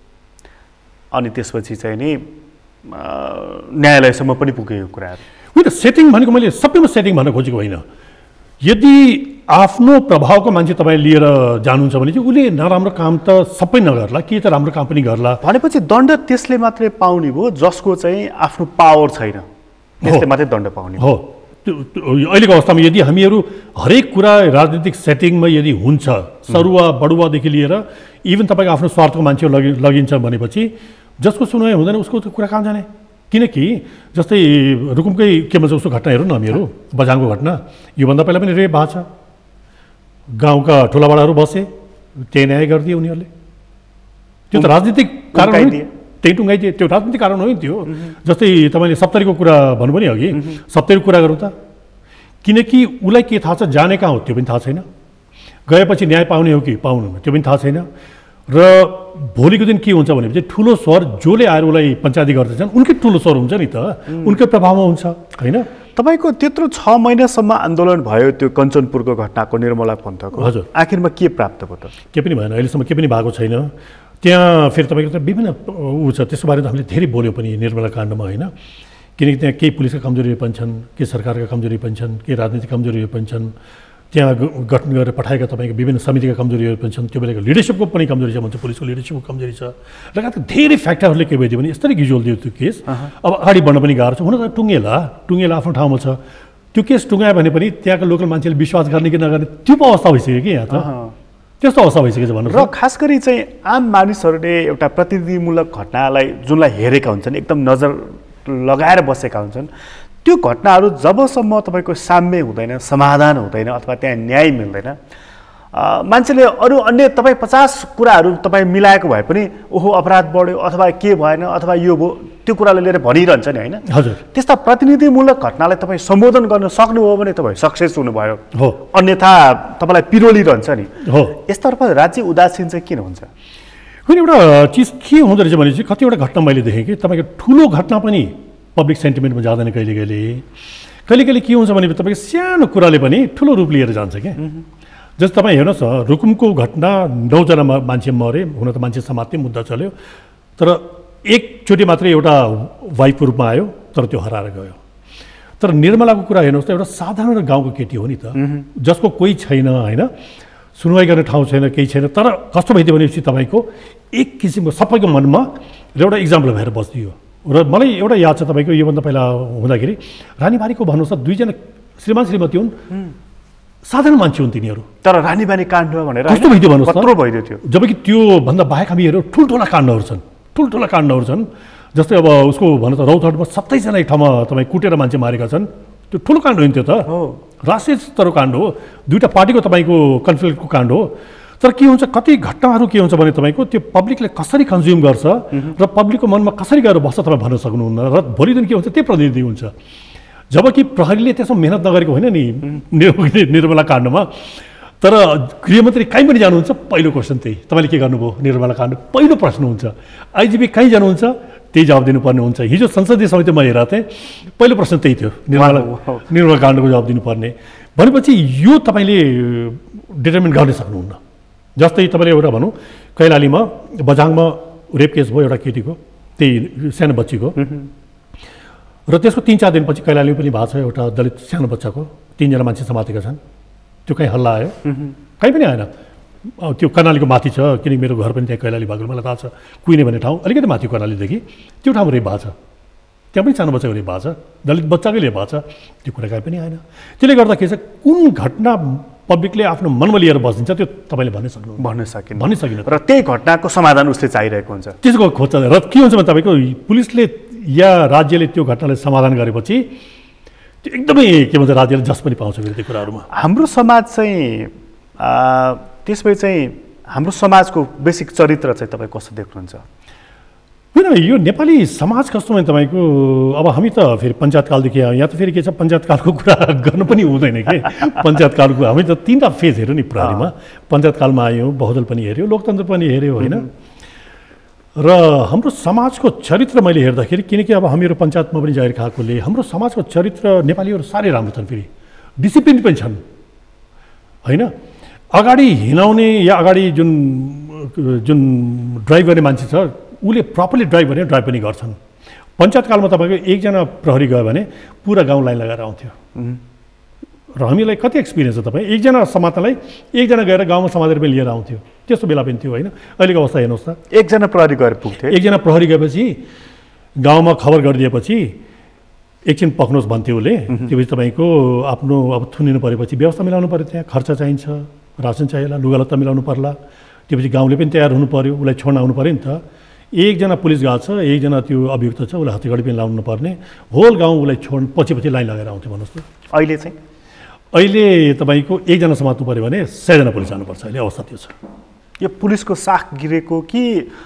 अनि त्यसपछि चाहिँ नि न्यायालयसम्म पनि पुगेको कुराहरू होइन। सेटिङ भनेको मैले सबैमा सेटिङ भन्न खोजेको होइन। यदि आफ्नो प्रभावको मान्छे तपाईँ लिएर जानुहुन्छ भने चाहिँ उसले नराम्रो काम त सबै नगर्ला, के त राम्रो काम पनि गर्ला। भनेपछि दण्ड त्यसले मात्रै पाउने भयो जसको चाहिँ आफ्नो पावर छैन, त्यसले मात्रै दण्ड पाउने हो। अहिलेको अवस्थामा यदि हामीहरू हरेक कुरा राजनीतिक सेटिङमा यदि हुन्छ, सरुवा बडुवादेखि लिएर इभन तपाईँको आफ्नो स्वार्थको मान्छे लगिन्छ भनेपछि जसको सुनवाई हुँदैन उसको त कुरा कहाँ जाने? किनकि जस्तै रुकुमकै के भन्छ उसको घटना हेरौँ न हामीहरू, बझाङको घटना, योभन्दा पहिला पनि रेप भएको छ, गाउँका ठुलाबडाहरू बसे, त्यही न्याय गरिदिए उनीहरूले। त्यो त राजनीतिक कारण हो, त्यही टुङ्गाइदिए, त्यो राजनीतिक कारण हो नि त्यो। जस्तै तपाईँले सप्तरीको कुरा भन्नुभयो नि अघि, सप्तरीको कुरा गरौँ त, किनकि उसलाई के थाहा छ जाने कहाँ हो त्यो पनि थाहा छैन, गएपछि न्याय पाउने हो कि पाउनु त्यो पनि थाहा छैन। र भोलिको दिन के हुन्छ भनेपछि ठुलो स्वर जसले आएर उसलाई पञ्चायती गर्दैछन् उनकै ठुलो स्वर हुन्छ नि त, उनकै प्रभावमा हुन्छ होइन। तपाईँको त्यत्रो 6 महिनासम्म आन्दोलन भयो त्यो कञ्चनपुरको घटनाको, निर्मला पन्तको, हजुर आखिरमा के प्राप्त भयो त? के पनि भएन, अहिलेसम्म के पनि भएको छैन। त्यहाँ फेरि तपाईँको त विभिन्न ऊ छ, त्यसको बारेमा हामीले धेरै बोल्यौँ पनि निर्मला काण्डमा होइन, किनकि त्यहाँ केही पुलिसका कमजोरीहरू पनि छन्, केही सरकारका कमजोरी पनि छन्, केही राजनीतिक कमजोरीहरू पनि छन्, त्यहाँ गठन गरेर पठाएका तपाईँको विभिन्न समितिका कमजोरीहरू पनि छन्, त्यो बेलाको लिडरसिपको पनि कमजोरी छ भन्छ, पुलिसको लिडरसिपको कमजोरी छ, लगायत धेरै फ्याक्टरहरूले के भइदियो भने यसरी गिजोल दियो त्यो केस। अब अगाडि बढ्न पनि गाह्रो छ, हुन त टुङ्गेला आफ्नो ठाउँमा छ, त्यो केस टुङ्गायो भने पनि त्यहाँको लोकल मान्छेले विश्वास गर्ने कि नगर्ने त्यो पो अवस्था भइसक्यो कि यहाँ त, त्यस्तो अवस्था भइसकेको छ भन्नु। र खास गरी चाहिँ आम मानिसहरूले एउटा प्रतिनिधिमूलक घटनालाई जुनलाई हेरेका हुन्छन्, एकदम नजर लगाएर बसेका हुन्छन्, त्यो घटनाहरू जबसम्म तपाईँको साम्य हुँदैन, समाधान हुँदैन अथवा त्यहाँ न्याय मिल्दैन, मान्छेले अरू अन्य तपाईँ 50 कुराहरू तपाईँ मिलाएको भए पनि ओहो अपराध बढ्यो अथवा के भएन अथवा यो भयो त्यो कुरालाई लिएर भनिरहन्छ नि होइन। हजुर, त्यस्ता प्रतिनिधिमूलक घटनालाई तपाईँ सम्बोधन गर्न सक्नुभयो भने तपाईँ सक्सेस हुनुभयो हो, अन्यथा तपाईँलाई पिरोलिरहन्छ नि हो। यसतर्फ राज्य उदासीन चाहिँ किन हुन्छ? होइन, एउटा चिज के हुँदो रहेछ भने चाहिँ कतिवटा घटना मैले देखेँ कि तपाईँको ठुलो घटना पनि पब्लिक सेन्टिमेन्टमा जाँदैन, कहिले के हुन्छ भने तपाईँको सानो कुराले पनि ठुलो रूप लिएर जान्छ क्या। जस्तो तपाईँ हेर्नुहोस् न, रुकुमको घटना 9 जना मान्छे मरे, हुन त मान्छे समात्ने मुद्दा चल्यो, तर एकचोटि मात्रै एउटा वाइफको रूपमा आयो, तर त्यो हराएर गयो। तर निर्मलाको कुरा हेर्नुहोस् त, एउटा साधारण गाउँको केटी हो नि त, जसको कोही छैन होइन, सुनवाई गर्ने ठाउँ छैन, केही छैन, तर कस्तो भइदियो भनेपछि तपाईँको एक किसिमको सबैको मनमा एउटा इक्जाम्पल भएर बस्दियो। र मलाई एउटा याद छ तपाईँको योभन्दा पहिला हुँदाखेरि रानीबारीको भन्नुहोस् त, 2 जना श्रीमान श्रीमती हुन्, साधारण मान्छे हुन् तिनीहरू, तर रानीबारी काण्ड भनेर कस्तो भइदियो भन्नुहोस् त, कत्रो भइदियो त्यो। जबकि त्यो भन्दा बाहेक हामी हेऱ्यौँ ठुल्ठुला काण्डहरू छन्, जस्तै अब उसको भन्नु त रौतहटमा 27 जना एक ठाउँमा तपाईँ कुटेर मान्छे मारेका छन्, त्यो ठुलो काण्ड हो नि त्यो त, राष्ट्रिय स्तरको काण्ड हो, 2टा पार्टीको तपाईँको कन्फ्लिक्टको काण्ड हो। तर के हुन्छ, कति घटनाहरू के हुन्छ भने तपाईँको त्यो पब्लिकले कसरी कन्ज्युम गर्छ र पब्लिकको मनमा कसरी गएर बस्छ तपाईँ भन्न सक्नुहुन्न, र भोलि दिन के हुन्छ त्यही प्रतिनिधि हुन्छ। जबकि प्रहरीले त्यसमा मेहनत नगरेको होइन नि निर्मला काण्डमा, तर गृहमन्त्री कहीँ पनि जानुहुन्छ पहिलो क्वेसन त्यही, तपाईँले के गर्नुभयो निर्मला काण्ड, पहिलो प्रश्न हुन्छ। आइजिपी कहीँ जानुहुन्छ त्यही जवाब दिनुपर्ने हुन्छ। हिजो संसदीय समितिमा हेरेको थिएँ, पहिलो प्रश्न त्यही थियो, निर्मला काण्डको जवाब दिनुपर्ने। भनेपछि यो तपाईँले डिटर्मिन गर्न सक्नुहुन्न। जस्तै तपाईँले एउटा भनौँ कैलालीमा बझाङमा रेप केस भयो एउटा केटीको, त्यही सानो बच्चीको, र त्यसको 3-4 दिनपछि कैलालीमा पनि भएको छ एउटा दलित सानो बच्चाको, 3 जना मान्छे समातेका छन्, त्यो कहीँ हल्ला आयो, कहीँ पनि आएन। त्यो कर्णालीको माथि छ, किनकि मेरो घर पनि त्यहाँ कैलाली भएको मलाई थाहा छ। कुइने भन्ने ठाउँ अलिकति माथि कर्णालीदेखि त्यो ठाउँमा रेप भएको छ, त्यहाँ पनि सानो बच्चाको रेप भएको छ, दलित बच्चाकै रेप भएको छ। त्यो कुरा काहीँ पनि आएन। त्यसले गर्दा के छ, कुन घटना पब्लिकले आफ्नो मनमा लिएर बसिदिन्छ त्यो तपाईँले भन्न सकिन्न। र त्यही घटनाको समाधान उसले चाहिरहेको हुन्छ, त्यसको खोज र के हुन्छ भने तपाईँको पुलिसले या राज्यले त्यो घटनालाई समाधान गरेपछि त्यो एकदमै के भन्छ राज्यले जस पनि पाउँछ फेरि त्यो कुराहरूमा। हाम्रो समाज चाहिँ त्यसपछि चाहिँ हाम्रो समाजको बेसिक चरित्र चाहिँ तपाईँ कस्तो देख्नुहुन्छ? होइन, यो नेपाली समाज कस्तो भने तपाईँको अब हामी त फेरि पञ्चायतकालदेखि आयो, यहाँ त फेरि के छ पञ्चायतकालको कुरा गर्नु पनि हुँदैन कि। पञ्चायतकालको हामी त 3टा फेज हेऱ्यो नि प्रहरीमा। पञ्चायतकालमा आयौँ, बहुदल पनि हेऱ्यो, लोकतन्त्र पनि हेऱ्यो होइन। र हाम्रो समाजको चरित्र मैले हेर्दाखेरि, किनकि अब हामीहरू पञ्चायतमा पनि जाहेर खाएकोले हाम्रो समाजको चरित्र नेपालीहरू साह्रै राम्रो छन्, फेरि डिसिप्लिन पनि छन् होइन। अगाडि हिँडाउने या अगाडि जुन ड्राइभ गर्ने मान्छे छ उसले प्रपरली ड्राइभ भने ड्राइभ पनि गर्छन्। पञ्चायतकालमा तपाईँको एकजना प्रहरी गयो भने पुरा गाउँ लाइन लगाएर आउँथ्यो। र हामीलाई कति एक्सपिरियन्स छ, तपाईँ एकजना समात्नलाई एकजना गएर गाउँमा समातेर पनि लिएर आउँथ्यो, त्यस्तो बेला पनि थियो होइन। अहिलेको अवस्था हेर्नुहोस् त, एकजना प्रहरी गएर पुग्थ्यो, एकजना प्रहरी गएपछि गाउँमा खबर गरिदिएपछि एकछिन पक्नुहोस् भन्थ्यो उसले। त्योपछि तपाईँको आफ्नो अब थुनिनु परेपछि व्यवस्था मिलाउनु पऱ्यो, त्यहाँ खर्च चाहिन्छ, रासन चाहिएला, लुगालत्ता मिलाउनु पर्ला, त्योपछि गाउँले पनि तयार हुनु पऱ्यो, उसलाई छोड्न आउनु पऱ्यो नि त। एकजना पुलिस गएको छ, एकजना त्यो अभियुक्त छ, उसलाई हत्यागढी पनि लाउनु पर्ने, होल गाउँ उसलाई छोड्नु पछि लाइन लगाएर आउँथ्यो भन्नुहोस् त। अहिले तपाईँको एकजना समात्नु पऱ्यो भने 100 जना पुलिस जानुपर्छ, अहिले अवस्था त्यो छ। यो पुलिसको साख गिरेको कि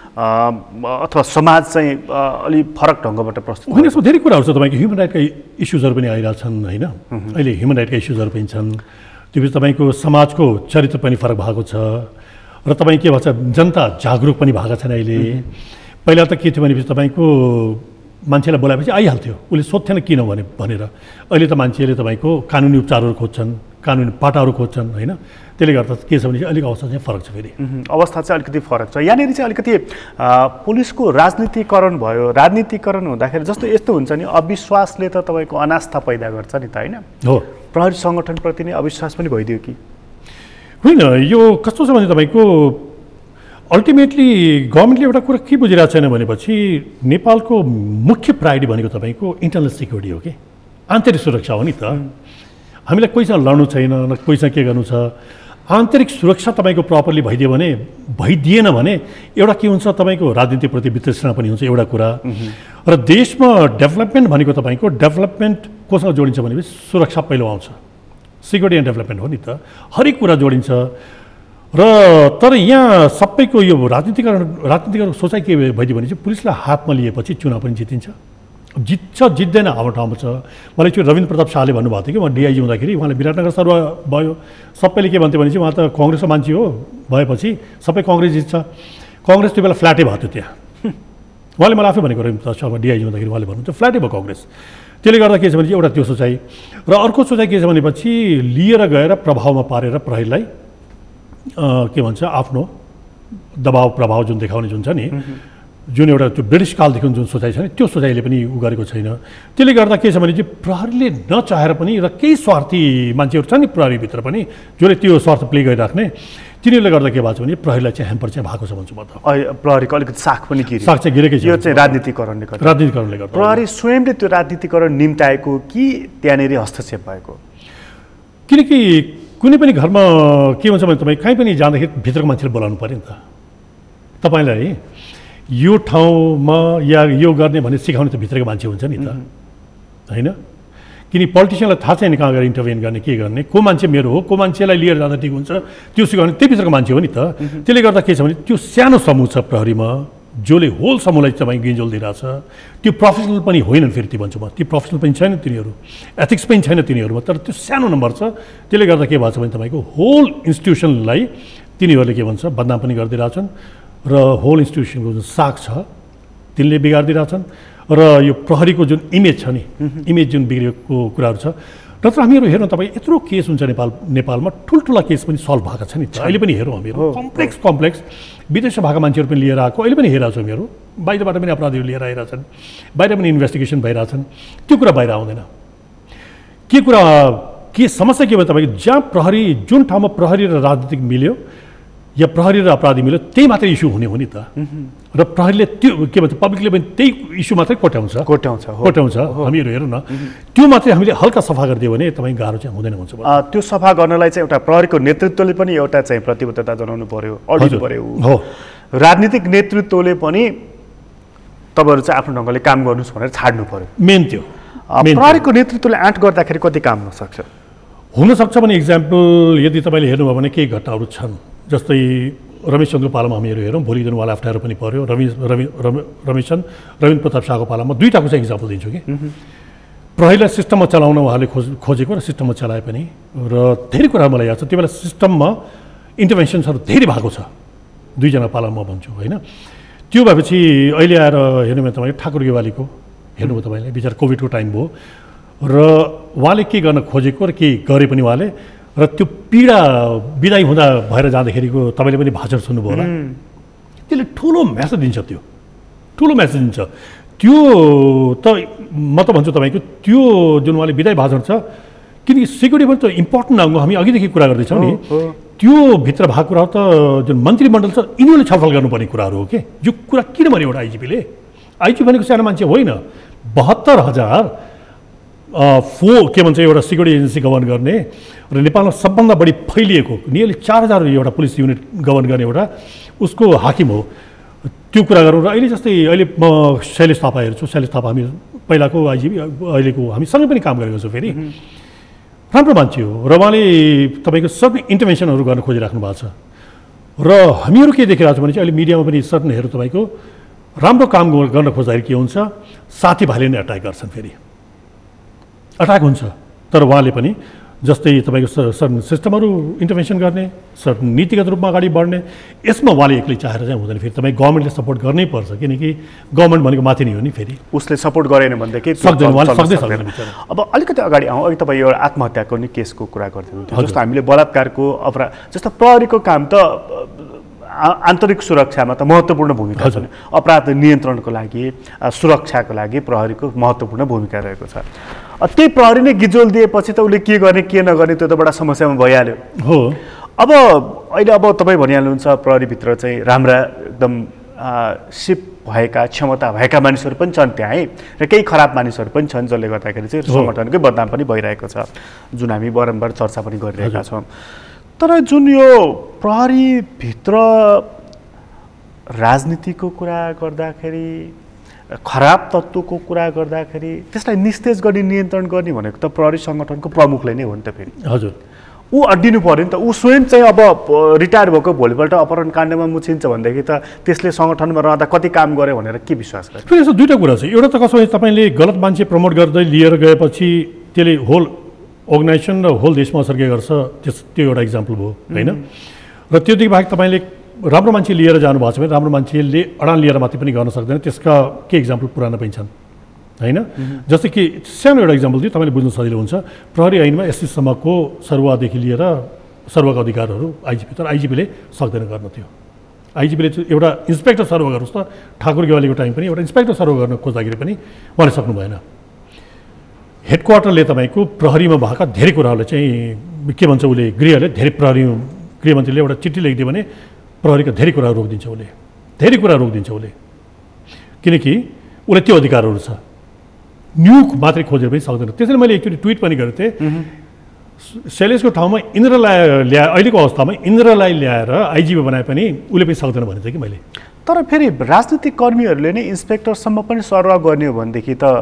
अथवा समाज चाहिँ अलि फरक ढङ्गबाट प्रस्तुत होइन? यसमा धेरै कुराहरू छ, तपाईँको ह्युमन राइटका इस्युजहरू पनि आइरहेछन् होइन। अहिले ह्युमन राइटका इस्युजहरू पनि छन्, त्योपछि तपाईँको समाजको चरित्र पनि फरक भएको छ। र तपाईँ के भन्छ जनता जागरुक पनि भएका छन् अहिले। पहिला त के थियो भनेपछि तपाईँको मान्छेलाई बोलाएपछि आइहाल्थ्यो, उसले सोध्थेन किन भनेर। अहिले त मान्छेले तपाईँको कानुनी उपचारहरू खोज्छन्, कानुनी पाटाहरू खोज्छन् होइन। त्यसले गर्दा के छ भने अलिक अवस्था चाहिँ फरक छ, फेरि अवस्था चाहिँ अलिकति फरक छ। यहाँनिर चाहिँ अलिकति पुलिसको राजनीतिकरण भयो। राजनीतिकरण हुँदाखेरि जस्तो यस्तो हुन्छ नि, अविश्वासले त तपाईँको अनास्था पैदा गर्छ नि त होइन। हो, प्रहरी सङ्गठनप्रति नै अविश्वास पनि भइदियो कि होइन? यो कस्तो छ भने तपाईँको अल्टिमेटली गभर्मेन्टले एउटा कुरा के बुझिरहेको छैन भनेपछि नेपालको मुख्य प्रायोरिटी भनेको तपाईँको इन्टरनल सिक्युरिटी हो कि आन्तरिक सुरक्षा हो नि त। हामीलाई कोहीसँग लड्नु छैन, न कोहीसँग के गर्नु छ। आन्तरिक सुरक्षा तपाईँको प्रपरली भइदिएन भने एउटा के हुन्छ, तपाईँको राजनीतिप्रति वितृष्णा पनि हुन्छ एउटा कुरा। र देशमा डेभलपमेन्ट भनेको तपाईँको डेभलपमेन्ट कोसँग जोडिन्छ भनेपछि सुरक्षा पहिलो आउँछ, सिक्युरिटी एन्ड डेभलपमेन्ट हो नि त। हरेक कुरा जोडिन्छ। र तर यहाँ सबैको यो राजनीतिकरण सोचाइ के भइदियो भने चाहिँ पुलिसलाई हातमा लिएपछि चुनाव पनि जितिन्छ। जित्छ जित्दैन हाम्रो ठाउँमा छ। मलाई चाहिँ रविन्द्र प्रताप शाहले भन्नुभएको थियो कि उहाँ डिआइजी हुँदाखेरि उहाँले विराटनगर सरुवा भयो, सबैले के भन्थ्यो भने चाहिँ उहाँ त कङ्ग्रेसको मान्छे हो, भएपछि सबै कङ्ग्रेस जित्छ। कङ्ग्रेस त्यो बेला फ्ल्याटै भएको थियो त्यहाँ। उहाँले मलाई आफै भनेको रविन्द्र प्रताप शाहमा डिआइजी हुँदाखेरि उहाँले भन्नुहुन्छ फ्ल्याटै भयो कङ्ग्रेस। त्यसले गर्दा के छ भने एउटा त्यो सोचाइ। र अर्को सोचाइ के छ भनेपछि लिएर गएर प्रभावमा पारेर प्रहरीलाई के भन्छ आफ्नो दबाव प्रभाव जुन देखाउने जुन छ नि, जुन एउटा त्यो ब्रिटिस कालदेखि जुन सोचाइ छ नि, त्यो सोचाइले पनि उ गरेको छैन। त्यसले गर्दा के छ भने चाहिँ प्रहरीले नचाहेर पनि र केही स्वार्थी मान्छेहरू छन् नि प्रहरीभित्र पनि जसले त्यो स्वार्थ प्ले गरिराख्ने, तिनीहरूले गर्दा के भएको छ भने प्रहरीलाई चाहिँ ह्याम्पर चाहिँ भएको छ भन्छु म त। प्रहरीको अलिकति साख पनि गिर्यो, साख चाहिँ गिरेकै छ। यो चाहिँ राजनीतिकरणले गर्दा प्रहरी स्वयंले त्यो राजनीतिकरण निम्ताएको कि त्यहाँनिर हस्तक्षेप भएको? किनकि कुनै पनि घरमा के हुन्छ भने तपाईँ कहीँ पनि जाँदाखेरि भित्रको मान्छेले बोलाउनु पऱ्यो नि त। तपाईँलाई यो ठाउँमा या यो गर्ने भने सिकाउने त भित्रको मान्छे हुन्छ नि त होइन। किन पोलिटिसियनलाई थाहा छैन कहाँ गएर इन्टरभेन गर्ने के गर्ने, को मान्छे मेरो हो, को मान्छेलाई लिएर जाँदा ठिक हुन्छ त्यो सिकाउने त्यही भित्रको मान्छे हो नि त। त्यसले गर्दा के छ भने त्यो सानो समूह छ प्रहरीमा जसले होल समूहलाई तपाईँ गिन्जोल दिइरहेछ। त्यो प्रोफेसनल पनि होइनन्, फेरि त्यो भन्छु म, त्यो प्रोफेसनल पनि छैन तिनीहरू, एथिक्स पनि छैन तिनीहरूमा। तर त्यो सानो नम्बर छ। त्यसले गर्दा के भएको छ भने तपाईँको होल इन्स्टिट्युसनलाई तिनीहरूले के भन्छ बदनाम पनि गरिदिरहेछन् र होल इन्स्टिट्युसनको जुन साख छ तिनले बिगारिदिरहेछन्। र यो प्रहरीको जुन इमेज छ नि, इमेज जुन बिग्रेको कुराहरू छ। नत्र हामीहरू हेर्नु तपाईँ यत्रो केस हुन्छ नेपालमा, ठुल्ठुला केस पनि सल्भ भएको छ नि त। अहिले पनि हेरौँ हामीहरू कम्प्लेक्स विदेशमा भएका मान्छेहरू पनि लिएर आएको अहिले पनि हेरेको छौँ हामीहरू। बाहिरबाट पनि अपराधीहरू लिएर आइरहेछन्, बाहिर पनि इन्भेस्टिगेसन भइरहेछन्। त्यो कुरा बाहिर आउँदैन। के समस्या के भयो तपाईँको, जहाँ प्रहरी जुन ठाउँमा प्रहरी र राजनीतिक मिल्यो या प्रहरी र अपराधी मिलेर त्यही मात्रै इस्यु हुने हो नि त। र प्रहरीले त्यो के भन्छ पब्लिकले पनि त्यही इस्यु मात्रै कोट्याउँछ हामीहरू हेरौँ न, त्यो मात्रै हामीले हल्का सफा गरिदियो भने तपाईँ गाह्रो चाहिँ हुँदैन हुन्छ। त्यो सफा गर्नलाई चाहिँ एउटा प्रहरीको नेतृत्वले पनि एउटा चाहिँ प्रतिबद्धता जनाउनु पर्यो, अडिट पर्यो हो। राजनीतिक नेतृत्वले पनि तपाईँहरू चाहिँ आफ्नो ढङ्गले काम गर्नुहोस् भनेर छाड्नु पर्यो, मेन त्यो। प्रहरीको नेतृत्वले आँट गर्दाखेरि कति काम हुनसक्छ भने इक्जाम्पल यदि तपाईँले हेर्नुभयो भने केही घटनाहरू छन्, जस्तै रमेशचन्द्र पालामा हामीहरू हेरौँ, भोलि दिन उहाँलाई अप्ठ्यारो पनि पर्यो। रविन्द्र प्रताप शाहको पालामा दुईवटाको चाहिँ इक्जाम्पल दिन्छु कि प्रहरीलाई सिस्टममा चलाउन उहाँले खोजेको र सिस्टममा चलाए पनि, र धेरै कुरा मलाई याद छ त्यो बेला सिस्टममा इन्टरभेन्सन्सहरू धेरै भएको छ, दुईजना पालामा म भन्छु होइन। त्यो भएपछि अहिले आएर हेर्नु भने तपाईँ ठाकुर गेवालीको हेर्नुभयो तपाईँले, बिचरा कोभिडको टाइम भयो र उहाँले के गर्न खोजेको र के गरे पनि उहाँले, र त्यो पीडा बिदाई हुँदा भएर जाँदाखेरिको तपाईँले पनि भाषण सुन्नुभयो होला, त्यसले ठुलो म्यासेज दिन्छ। त्यो ठुलो म्यासेज दिन्छ त्यो त म त भन्छु तपाईँको त्यो जुन उहाँले बिदाई भाषण छ, किनकि सिक्युरिटी पनि त इम्पोर्टेन्ट अङ्ग हामी अघिदेखि कुरा गर्दैछौँ नि, त्यो भित्र भएको कुराहरू त जुन मन्त्रीमण्डल छ यिनीहरूले छलफल गर्नुपर्ने कुराहरू हो कि यो कुरा किन भन्यो एउटा आइजी भनेको सानो मान्छे होइन, 72,000 के भन्छ एउटा सिक्युरिटी एजेन्सी गभर्न गर्ने र नेपालमा सबभन्दा बढी फैलिएको नियरली 4,000 एउटा पुलिस युनिट गभर्न गर्ने एउटा उसको हाकिम हो। त्यो कुरा गरौँ र अहिले जस्तै अहिले म शैलेश थापा हेर्छु, शैलेश थापा हामी पहिलाको आइजिपी अहिलेको हामी सँगै पनि काम गरेको छौँ, फेरि राम्रो मान्छे हो र उहाँले तपाईँको सबै इन्टरभेन्सनहरू गर्न खोजिराख्नु भएको छ। र हामीहरू के देखिरहेको छौँ भने चाहिँ अहिले मिडियामा पनि सर्टनहरू तपाईँको राम्रो काम गर्न खोज्दाखेरि के हुन्छ, साथीभाइले नै अट्याक गर्छन्, फेरि अट्याक हुन्छ। तर उहाँले पनि जस्तै तपाईँको सर्टन सिस्टमहरू इन्टरभेन्सन गर्ने, सर्टन नीतिगत रूपमा अगाडि बढ्ने, यसमा उहाँले एक्लै चाहेर चाहिँ हुँदैन, फेरि तपाईँ गभर्मेन्टले सपोर्ट गर्नै पर्छ, किनकि गभर्मेन्ट भनेको माथि नै हो नि, फेरि उसले सपोर्ट गरेन भनेदेखि सक्दैन, उहाँले सक्दैन। अब अलिकति अगाडि आउँ, अघि तपाईँ एउटा आत्महत्याको नि केसको कुरा गर्दै हुनुहुन्थ्यो, जस्तो हामीले बलात्कारको अपराध जस्तो प्रहरीको काम त आन्तरिक सुरक्षामा त महत्त्वपूर्ण भूमिका छ, अपराध नियन्त्रणको लागि सुरक्षाको लागि प्रहरीको महत्त्वपूर्ण भूमिका रहेको छ। त्यही प्रहरी नै गिजोल दिएपछि त उसले के गर्ने के नगर्ने त्यो त बडा समस्यामा भइहाल्यो हो। अब अहिले तपाईँ भनिहाल्नुहुन्छ प्रहरीभित्र चाहिँ राम्रा एकदम सिप भएका क्षमता भएका मानिसहरू पनि छन् त्यहाँ है, र केही खराब मानिसहरू पनि छन् जसले गर्दाखेरि चाहिँ सङ्गठनकै बदनाम पनि भइरहेको छ, जुन हामी बारम्बार चर्चा पनि गरिरहेका छौँ। तर जुन यो प्रहरीभित्र राजनीतिको कुरा गर्दाखेरि, खराब तत्त्वको कुरा गर्दाखेरि त्यसलाई निस्तेज गर्ने नियन्त्रण गर्ने भनेको त प्रहरी सङ्गठनको प्रमुखले नै हो नि त, फेरि हजुर ऊ अड्डिनु पऱ्यो नि त। ऊ स्वयं चाहिँ अब रिटायर भएको भोलिपल्ट अपहरण काण्डमा मुछिन्छ भनेदेखि त त्यसले सङ्गठनमा रहँदा कति काम गर्यो भनेर के विश्वास गर्छ? फेरि यस्तो दुईवटा कुरा छ, एउटा त कसो तपाईँले गलत मान्छे प्रमोट गर्दै लिएर गएपछि त्यसले होल अर्गनाइजेसन र होल देशमा असर के गर्छ, त्यो एउटा इक्जाम्पल भयो होइन। र त्योदेखि बाहेक तपाईँले राम्रो मान्छे लिएर जानुभएको छ भने राम्रो मान्छेले अडान लिएर मात्रै पनि गर्न सक्दैन, त्यसका के इक्जाम्पल पुराना पनि छन् होइन। जस्तै कि सानो एउटा इक्जाम्पल दियो तपाईँले बुझ्नु सजिलो हुन्छ, प्रहरी ऐनमा एससीसम्मको सरुवादेखि लिएर सरुवाको अधिकारहरू आइजिपी, तर आइजिपीले सक्दैन गर्न थियो। आइजिपीले एउटा इन्सपेक्टर सर्व गर्नुहोस् त, ठाकुर गेवालीको टाइम पनि एउटा इन्सपेक्टर सर्व गर्न खोज्दाखेरि पनि उहाँले सक्नु भएन। हेडक्वार्टरले तपाईँको प्रहरीमा भएका धेरै कुराहरूले चाहिँ के भन्छ उसले गृहले धेरै गृहमन्त्रीले एउटा चिठी लेखिदियो भने प्रहरीका धेरै कुरा रोकिदिन्छ उसले, धेरै कुरा रोकिदिन्छ उसले, किनकि उसले त्यो अधिकारहरू छ, न्युक मात्रै खोजेर पनि सक्दैन। त्यसैले मैले एकचोटि ट्विट पनि गरेको थिएँ, शैलेशको ठाउँमा इन्द्रलाई अहिलेको अवस्थामा इन्द्रलाई ल्याएर आइजिपी बनाए पनि उसले पनि सक्दैन भनेको थिएँ कि मैले। तर फेरि राजनीतिक कर्मीहरूले नै इन्सपेक्टरसम्म पनि सर्व गर्ने हो भनेदेखि त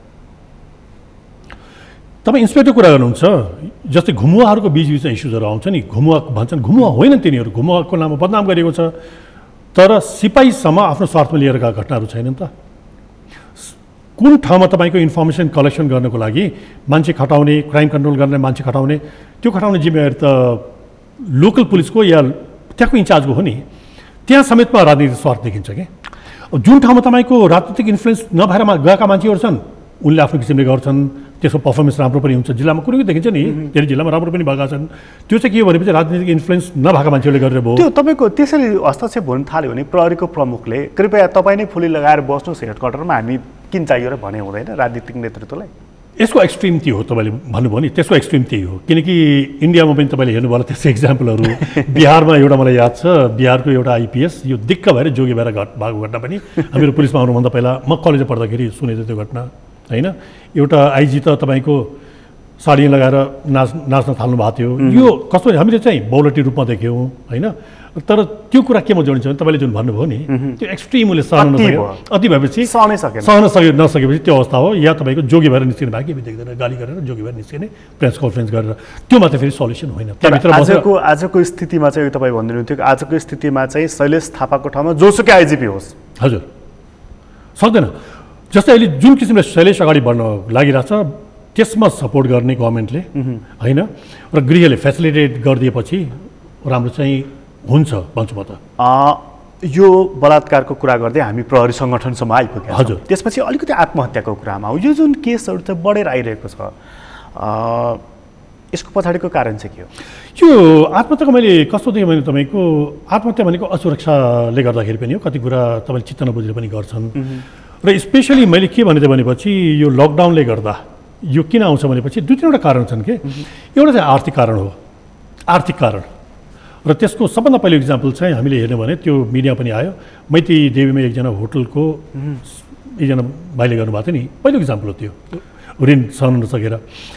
तपाईँ इन्सपेक्टर कुरा गर्नुहुन्छ, जस्तै घुमुवाहरूको बिचबिचमा इस्युजहरू आउँछ नि, घुमुवा भन्छन्, घुमुवा होइनन् तिनीहरू, घुमुवाको नाममा बदनाम गरेको छ, तर सिपाहीसम्म आफ्नो स्वार्थमा लिएर गएका घटनाहरू छैनन् त। कुन ठाउँमा तपाईँको इन्फर्मेसन कलेक्सन गर्नको लागि मान्छे खटाउने, क्राइम कन्ट्रोल गर्ने मान्छे खटाउने, त्यो खटाउने जिम्मेवारी त लोकल पुलिसको या त्यहाँको इन्चार्जको हो नि, त्यहाँ समेतमा राजनीतिक स्वार्थ देखिन्छ कि। जुन ठाउँमा तपाईँको राजनीतिक इन्फ्लुएन्स नभएर गएका मान्छेहरू छन् उनले आफ्नो किसिमले गर्छन्, त्यसको पर्फर्मेन्स राम्रो पनि हुन्छ, जिल्लामा कुनै देखिन्छ नि धेरै जिल्लामा राम्रो पनि भएका छन्, त्यो चाहिँ के हो भनेपछि राजनीतिक इन्फ्लुएन्स नभएका मान्छेहरूले गरेर भयो। त्यो तपाईँको त्यसरी हस्तक्षेप हुन थाल्यो भने प्रहरीको प्रमुखले कृपया तपाईँ नै फुली लगाएर बस्नुहोस् हेडक्वार्टरमा, हामी किन चाहियो र भने हुँदैन राजनीतिक नेतृत्वलाई? यसको एक्सट्रिम त्यो हो, तपाईँले भन्नुभयो नि, त्यसको एक्सट्रिम त्यही हो। किनकि इन्डियामा पनि तपाईँले हेर्नुभयो होला त्यस्तो एक्जाम्पलहरू। बिहारमा एउटा मलाई याद छ, बिहारको एउटा आइपिएस यो दिक्क भएर जोगी भएर भएको घटना पनि हामीहरू पुलिसमा आउनुभन्दा पहिला म कलेजमा पढ्दाखेरि सुनेको त्यो घटना होइन। एउटा आइजी त तपाईँको साडी लगाएर नाच्न थाल्नु भएको थियो। यो कस्तो हामीले चाहिँ बौलटी रूपमा देख्यौँ होइन। तर त्यो कुरा केमा जोडिन्छ भने तपाईँले जुन भन्नुभयो नि, त्यो एक्सट्रिम उसले सहन नसक्यो, अति भएपछि नसकेपछि त्यो अवस्था हो। या तपाईँको जोगी भएर निस्किने भएको केही देख्दैन, गाली गरेर जोगी भएर निस्किने, प्रेस कन्फरेन्स गरेर, त्यो मात्र फेरि सल्युसन होइन। आजको स्थितिमा चाहिँ तपाईँ भनिदिनुहुन्थ्यो आजको स्थितिमा चाहिँ शैलेश थापाको ठाउँमा जोसुकै आइजिपी होस्, हजुर सक्दैन। जस्तै अहिले जुन किसिमले शैलेश अगाडि बढ्न लागिरहेछ त्यसमा सपोर्ट गर्ने गभर्मेन्टले होइन, र गृहले फेसिलिटेट गरिदिएपछि राम्रो चाहिँ हुन्छ भन्छु म त। यो बलात्कारको कुरा गर्दै हामी प्रहरी सङ्गठनसम्म आइपुग्यौँ। हजुर, त्यसपछि अलिकति आत्महत्याको कुरामा हो। यो जुन केसहरू चाहिँ बढेर आइरहेको छ, यसको पछाडिको कारण चाहिँ के हो? यो आत्महत्याको मैले कस्तो देखेँ भने तपाईँको आत्महत्या भनेको असुरक्षाले गर्दाखेरि पनि हो। कति कुरा तपाईँले चित्त नबुझेर पनि गर्छन्। र स्पेसली मैले के भनेको भनेपछि यो लकडाउनले गर्दा यो किन आउँछ भनेपछि दुई तिनवटा कारण छन् कि। एउटा चाहिँ आर्थिक कारण हो, आर्थिक कारण। र त्यसको सबभन्दा पहिलो इक्जाम्पल चाहिँ हामीले हेर्यौँ भने त्यो मिडिया पनि आयो, मैती देवीमा एकजना होटलको एकजना भाइले गर्नुभएको थियो नि, पहिलो इक्जाम्पल हो त्यो, ऋण सहन नसकेर।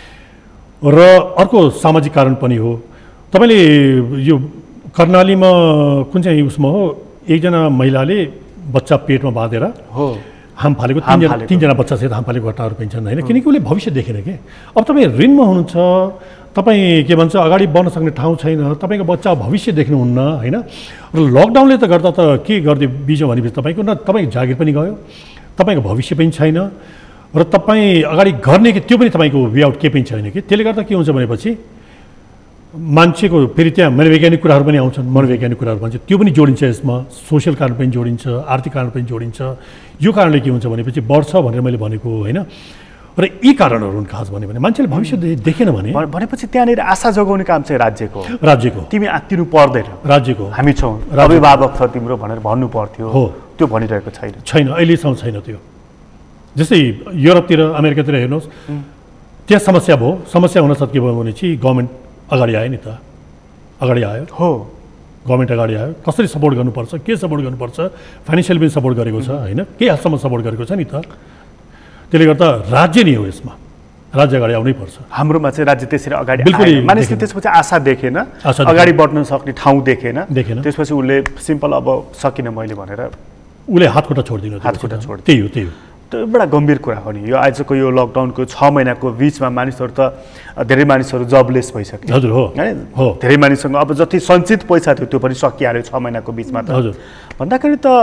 र अर्को सामाजिक कारण पनि हो। तपाईँले यो कर्णालीमा कुन चाहिँ उसमा हो, एकजना महिलाले बच्चा पेटमा बाँधेर हाम फालेको तीनजना बच्चासहित हाम फालेको घटनाहरू पनि छन् होइन। किनकि उसले भविष्य देखेन कि। अब तपाईँ ऋणमा हुनुहुन्छ, तपाईँ के भन्छ अगाडि बढ्न सक्ने ठाउँ छैन, तपाईँको बच्चा भविष्य देख्नुहुन्न होइन। र लकडाउनले त गर्दा त के गर्दै बिजो भनेपछि तपाईँको न तपाईँको जागिर पनि गयो, तपाईँको भविष्य पनि छैन, र तपाईँ अगाडि गर्ने कि त्यो पनि तपाईँको वे आउट केही पनि छैन कि। त्यसले गर्दा के हुन्छ भनेपछि मान्छेको फेरि त्यहाँ मनोवैज्ञानिक कुराहरू पनि आउँछन्, मनोवैज्ञानिक कुराहरू भन्छ त्यो पनि जोडिन्छ यसमा, सोसियल कारण पनि जोडिन्छ, आर्थिक कारण पनि जोडिन्छ। यो कारणले के हुन्छ भनेपछि बढ्छ भनेर मैले भनेको होइन। र यी कारणहरू हुन् खास भन्यो भने मान्छेले भविष्य देखेन भनेपछि त्यहाँनिर आशा जगाउने काम चाहिँ राज्यको तिमी आत्तिनु पर्दैन, राज्यको हामी छौँ, अभिभावक छ तिम्रो भनेर भन्नु पर्थ्यो। हो, त्यो भनिरहेको छैन अहिलेसम्म छैन त्यो। जस्तै युरोपतिर अमेरिकातिर हेर्नुहोस्, त्यहाँ समस्या भयो, समस्या हुन सक्यो भनेपछि गभर्मेन्ट अगाडि आयो नि त, अगाडि आयो। हो, गभर्मेन्ट अगाडि आयो, कसरी सपोर्ट गर्नुपर्छ, के सपोर्ट गर्नुपर्छ, फाइनेन्सियल पनि सपोर्ट गरेको छ होइन, केही हदसम्म सपोर्ट गरेको छ नि त। त्यसले गर्दा राज्य नै हो यसमा, राज्य अगाडि आउनै पर्छ। हाम्रोमा चाहिँ राज्य त्यसरी अगाडि बिल्कुल मानिसले त्यसपछि आशा देखेन, अगाडि बढ्न सक्ने ठाउँ देखेन, त्यसपछि उसले सिम्पल अब सकिनँ मैले भनेर उसले हातखुट्टा छोडिदिनु, त्यही हो। त्यो एउटा गम्भीर कुरा हो नि। यो आजको यो लकडाउनको 6 महिनाको बिचमा मानिसहरू त धेरै मानिसहरू जबलेस भइसक्यो। हजुर, हो हो, धेरै मानिससँग अब जति सञ्चित पैसा थियो त्यो पनि सकिहाल्यो 6 महिनाको बिचमा त। हजुर, भन्दाखेरि त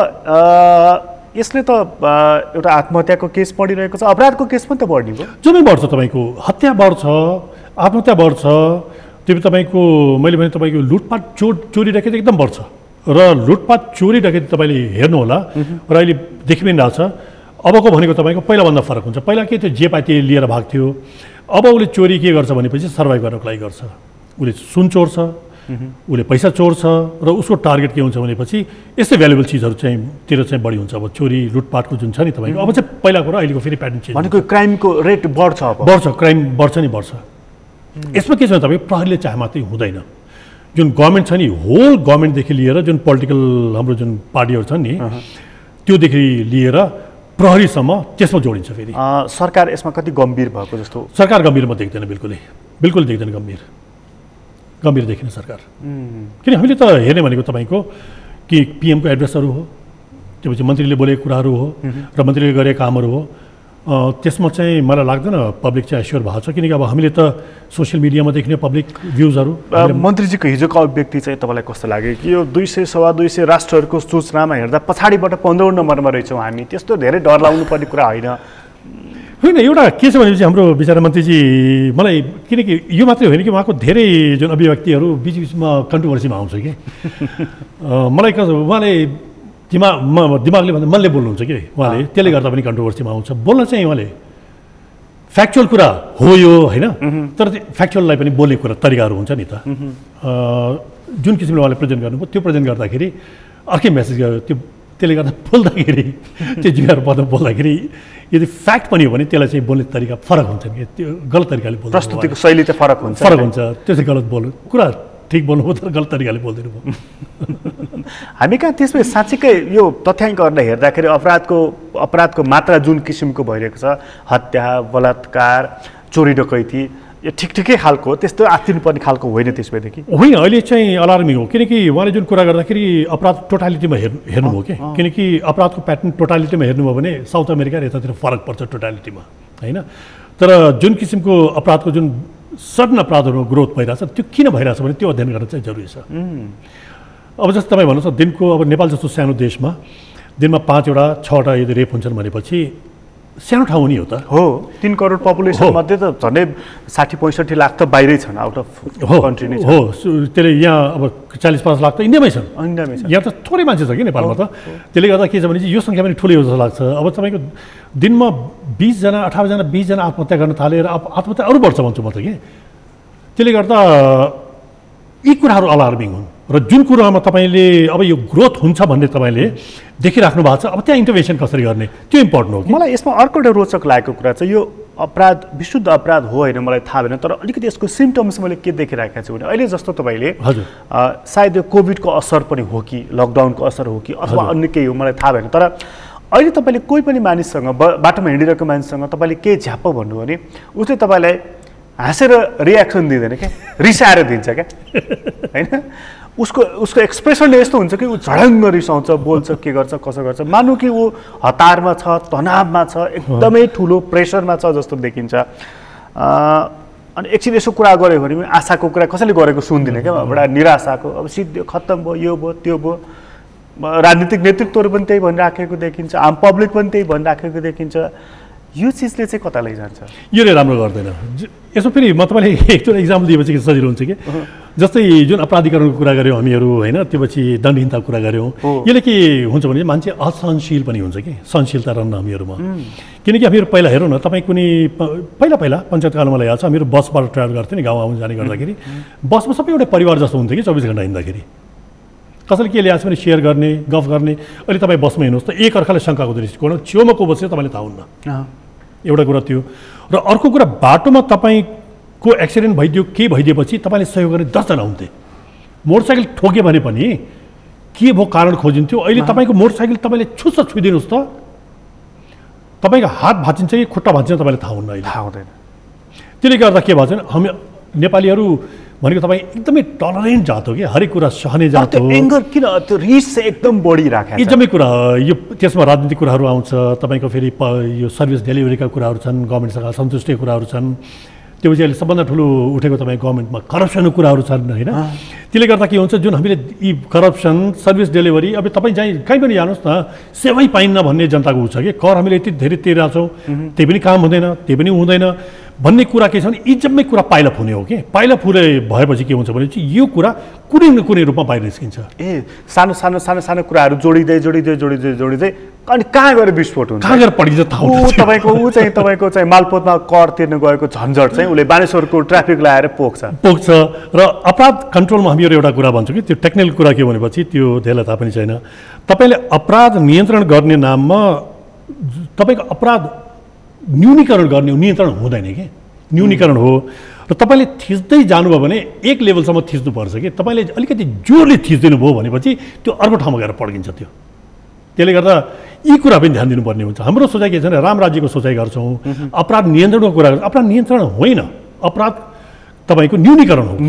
यसले त एउटा आत्महत्याको केस बढिरहेको छ, अपराधको केस पनि त बढ्ने भयो, जम्मै बढ्छ। तपाईँको हत्या बढ्छ, आत्महत्या बढ्छ, त्यो तपाईँको मैले भने तपाईँको लुटपाट चोरी डकैती एकदम बढ्छ। र लुटपाट चोरी डकैती तपाईँले हेर्नु होला, र अहिले देखि पनि रहेछ। अबको भनेको तपाईँको पहिलाभन्दा फरक हुन्छ। पहिला के थियो, जे पाए त्यही लिएर भाग्थ्यो। अब उसले चोरी के गर्छ भनेपछि सर्भाइभ गर्नको लागि गर्छ। उसले सुन चोर्छ, उसले पैसा चोर्छ, र उसको टार्गेट के हुन्छ भनेपछि यस्तै भ्यालुएबल चिजहरू चाहिँ तिर चाहिँ बढी हुन्छ। अब चोरी लुटपाटको जुन छ नि तपाईँको, अब चाहिँ पहिलाको र अहिलेको फेरि प्याटर्न चेन्ज भनेको क्राइमको रेट बढ्छ, क्राइम बढ्छ नि बढ्छ। यसमा के छ भने तपाईँ प्रहरीले चाहे मात्रै हुँदैन। जुन गभर्मेन्ट छ नि, होल गभर्मेन्टदेखि लिएर जुन पोलिटिकल हाम्रो जुन पार्टीहरू छन् नि, त्योदेखि लिएर प्रहरीसम्म त्यसमा जोडिन्छ। फेरि सरकार यसमा कति गम्भीर भएको जस्तो? सरकार गम्भीरमा देख्दैन, बिल्कुल देख्दैन गम्भीर देखिने सरकार। किन हामीले त हेर्ने भनेको तपाईँको कि पिएमको एड्रेसहरू हो, त्यसपछि मन्त्रीले बोलेको कुराहरू हो, र मन्त्रीले गरेका कामहरू हो। त्यसमा चाहिँ मलाई लाग्दैन पब्लिक चाहिँ एस्योर भएको छ। किनकि अब हामीले त सोसियल मिडियामा देख्ने पब्लिक भ्युजहरू। मन्त्रीजीको हिजोको अभिव्यक्ति चाहिँ तपाईँलाई कस्तो लाग्यो कि यो 200 सवा 200 राष्ट्रहरूको सूचनामा हेर्दा पछाडिबाट 15औं नम्बरमा रहेछौँ हामी, त्यस्तो धेरै डर लाग्नु पर्ने कुरा होइन। एउटा के छ भनेपछि हाम्रो विचारा मन्त्रीजी मलाई, किनकि यो मात्रै होइन कि उहाँको धेरै जुन अभिव्यक्तिहरू बिचमा कन्ट्रोभर्सीमा आउँछ कि मलाई उहाँले दिमागले भन्दा मनले बोल्नुहुन्छ कि उहाँले, त्यसले गर्दा पनि कन्ट्रोभर्सीमा आउँछ। बोल्न चाहिँ उहाँले फ्याक्चुअल कुरा हो यो होइन, तर फ्याक्चुअललाई पनि बोल्ने कुरा तरिकाहरू हुन्छ नि त। जुन किसिमले उहाँले प्रेजेन्ट गर्नुभयो त्यो प्रेजेन्ट गर्दाखेरि अर्कै मेसेज गयो, त्यो त्यसले गर्दा बोल्दाखेरि त्यो जिम्मेवार पदमा बोल्दाखेरि यदि फ्याक्ट पनि हो भने त्यसलाई चाहिँ बोल्ने तरिका फरक हुन्छ कि त्यो गलत तरिकाले बोल्नु प्रस्तुतिको शैली चाहिँ फरक हुन्छ त्यो चाहिँ गलत बोल्नु कुरा ठिक बोल्नु हो तर गलत तरिकाले बोल्दिनु भयो हामी कहाँ त्यसमा साँच्चीकै यो तथ्याङ्कहरूलाई हेर्दाखेरि अपराधको मात्रा जुन किसिमको भइरहेको छ हत्या बलात्कार चोरी डकैती यो ठिकै खालको त्यस्तो आत्तिनुपर्ने खालको होइन त्यसपछि होइन अहिले चाहिँ अलार्मिङ हो किनकि उहाँले जुन कुरा गर्दाखेरि अपराध टोटालिटीमा हेर्नुभयो कि किनकि अपराधको प्याटर्न टोटालिटीमा हेर्नुभयो भने साउथ अमेरिका र यतातिर फरक पर्छ टोटालिटीमा होइन तर जुन किसिमको अपराधको जुन सडन अपराधहरू ग्रोथ भइरहेछ त्यो किन भइरहेछ भने त्यो अध्ययन गर्न चाहिँ जरुरी छ अब जस्तो तपाईँ भन्नुहोस् न दिनको अब नेपाल जस्तो सानो देशमा दिनमा 5वटा 6वटा यदि रेप हुन्छन् भनेपछि सानो ठाउँ नि हो त हो 3 करोड पपुलेसन मध्ये त झन्डै 60-65 लाख त बाहिरै छन् आउट अफ कन्ट्री नै हो त्यसले यहाँ अब 40-50 लाख त इन्डियामै छन् यहाँ त थोरै मान्छे छ कि नेपालमा त त्यसले गर्दा के छ भने यो सङ्ख्या पनि ठुलै हो जस्तो लाग्छ अब तपाईँको दिनमा 20 जना 18 जना 20 जना आत्महत्या गर्न थालेर आत्महत्या अरू वर्ष भन्छु म त कि त्यसले गर्दा यी कुराहरू अलार्मिङ हुन् र जुन कुरामा तपाईँले अब यो ग्रोथ हुन्छ भन्ने तपाईँले देखिराख्नु भएको छ अब त्यहाँ इन्टरभेन्सन कसरी गर्ने त्यो इम्पोर्टेन्ट हो कि मलाई यसमा अर्को एउटा रोचक लागेको कुरा चाहिँ यो अपराध विशुद्ध अपराध हो होइन मलाई थाहा भएन तर अलिकति यसको सिम्टम्स मैले के देखिरहेको छु भने अहिले जस्तो तपाईँले हजुर सायद यो कोभिडको असर पनि हो कि लकडाउनको असर हो कि अथवा अन्य केही हो मलाई थाहा भएन तर अहिले तपाईँले कोही पनि मानिससँग बाटोमा हिँडिरहेको मानिससँग तपाईँले के झ्याप्प भन्नु भने उसले तपाईँलाई हाँसेर रियाक्सन दिँदैन क्या रिसाएर दिन्छ क्या होइन उसको एक्सप्रेसन यस्तो हुन्छ कि ऊ झडङ्ग रिसाउँछ बोल्छ के गर्छ कसो गर्छ मानु कि ऊ हतारमा छ तनावमा छ एकदमै ठुलो प्रेसरमा छ जस्तो देखिन्छ अनि एकछिन यसो कुरा गऱ्यो भने आशाको कुरा कसैले गरेको सुन्दिनँ क्या एउटा निराशाको अब सिद्धि खत्तम भयो यो भयो त्यो भयो राजनीतिक नेतृत्वहरू पनि त्यही भनिराखेको देखिन्छ आम पब्लिक पनि त्यही भनिराखेको देखिन्छ यो चिजले चाहिँ कता लैजान्छ योले राम्रो गर्दैन यसो फेरि म तपाईँले एक दुईवटा इक्जाम्पल दिएपछि के सजिलो हुन्छ कि जस्तै जुन अपराधीकरणको कुरा गऱ्यौँ हामीहरू होइन त्यो पछि दण्डहीनताको कुरा गऱ्यौँ यसले के हुन्छ भने मान्छे असहनशील पनि हुन्छ कि सहनशीलता रहन्न हामीहरूमा किनकि हामीहरू पहिला हेरौँ न तपाईँ कुनै पहिला पञ्चायतकालमा ल्याएको छ हामीहरू बसबाट ट्राभल गर्थ्यो नि गाउँ आउनु जाने गर्दाखेरि बसमा सबै एउटा परिवार जस्तो हुन्थ्यो कि 24 घन्टा हिँड्दाखेरि कसैले के ल्याएको छ भने सेयर गर्ने गफ गर्ने अहिले तपाईँ बसमा हिँड्नुहोस् त एक अर्काले शङ्काको दृष्टिकोण छेउमा को बस्यो तपाईँले थाहा हुन्न एउटा कुरा त्यो र अर्को कुरा बाटोमा तपाईँको एक्सिडेन्ट भइदियो के भइदिएपछि तपाईँले सहयोग गर्ने 10 जना हुन्थे मोटरसाइकल ठोक्यो भने पनि के भयो कारण खोजिन्थ्यो अहिले तपाईँको मोटरसाइकल तपाईँले छुस्स छुइदिनुहोस् त तपाईँको हात भाँचिन्छ कि खुट्टा भाँचिन्छ तपाईँले थाहा हुन्न अहिले थाहा हुँदैन त्यसले गर्दा के भएको छ हामी नेपालीहरू भनेको तपाईँ एकदमै टलरेन्ट जात हो कि हरेक कुरा सहने जात हो एङ्गर किन त्यो रिस चाहिँ एकदम बढिराखेको छ एकदमै कुरा यो त्यसमा राजनीतिक कुराहरू आउँछ तपाईँको फेरि यो सर्भिस डेलिभरीका कुराहरू छन् गभर्मेन्टसँग सन्तुष्टिका कुराहरू छन् त्यो पछि अहिले सबभन्दा ठुलो उठेको तपाईँ गभर्मेन्टमा करप्सनको कुराहरू छन् होइन त्यसले गर्दा के हुन्छ जुन हामीले यी करप्सन सर्भिस डेलिभरी अब तपाईँ कहीँ पनि जानुहोस् न सेवै पाइन्न भन्ने जनताको उ छ कि कर हामीले यति धेरै तिरिरहेको छौँ त्यही पनि काम हुँदैन त्यही पनि हुँदैन भन्ने कुरा के छ भने यी जम्मै कुरा पाइला फुने हो कि पाइला फुले भएपछि के हुन्छ भने चाहिँ यो कुरा कुनै न कुनै रूपमा बाहिर निस्किन्छ सानो सानो सानो सानो कुराहरू जोडिँदै अनि कहाँ गएर विस्फोट हुन्छ कहाँ गएर पडिन्छ थाहा हुन्छ तपाईँको चाहिँ मालपोतमा कर तिर्न गएको झन्झट चाहिँ उसले बानेश्वरको ट्राफिक लगाएर पोख्छ र अपराध कन्ट्रोलमा हामीहरू एउटा कुरा भन्छौँ कि त्यो टेक्निकल कुरा के भनेपछि त्यो धेरैलाई थाहा पनि छैन तपाईँले अपराध नियन्त्रण गर्ने नाममा तपाईँको अपराध न्यूनीकरण गर्ने नियन्त्रण हुँदैन कि न्यूनीकरण हो र तपाईँले थिच्दै जानुभयो भने एक लेभलसम्म थिच्नुपर्छ कि तपाईँले अलिकति जोरले थिच्दिनु भयो भनेपछि त्यो अर्को ठाउँमा गएर पड्किन्छ त्यो त्यसले गर्दा यी कुरा पनि ध्यान दिनुपर्ने हुन्छ हाम्रो सोचाइ के छ भने राम राज्यको सोचाइ गर्छौँ अपराध नियन्त्रणको कुरा गर्छौँ अपराध नियन्त्रण होइन अपराध तपाईँको न्यूनीकरण हो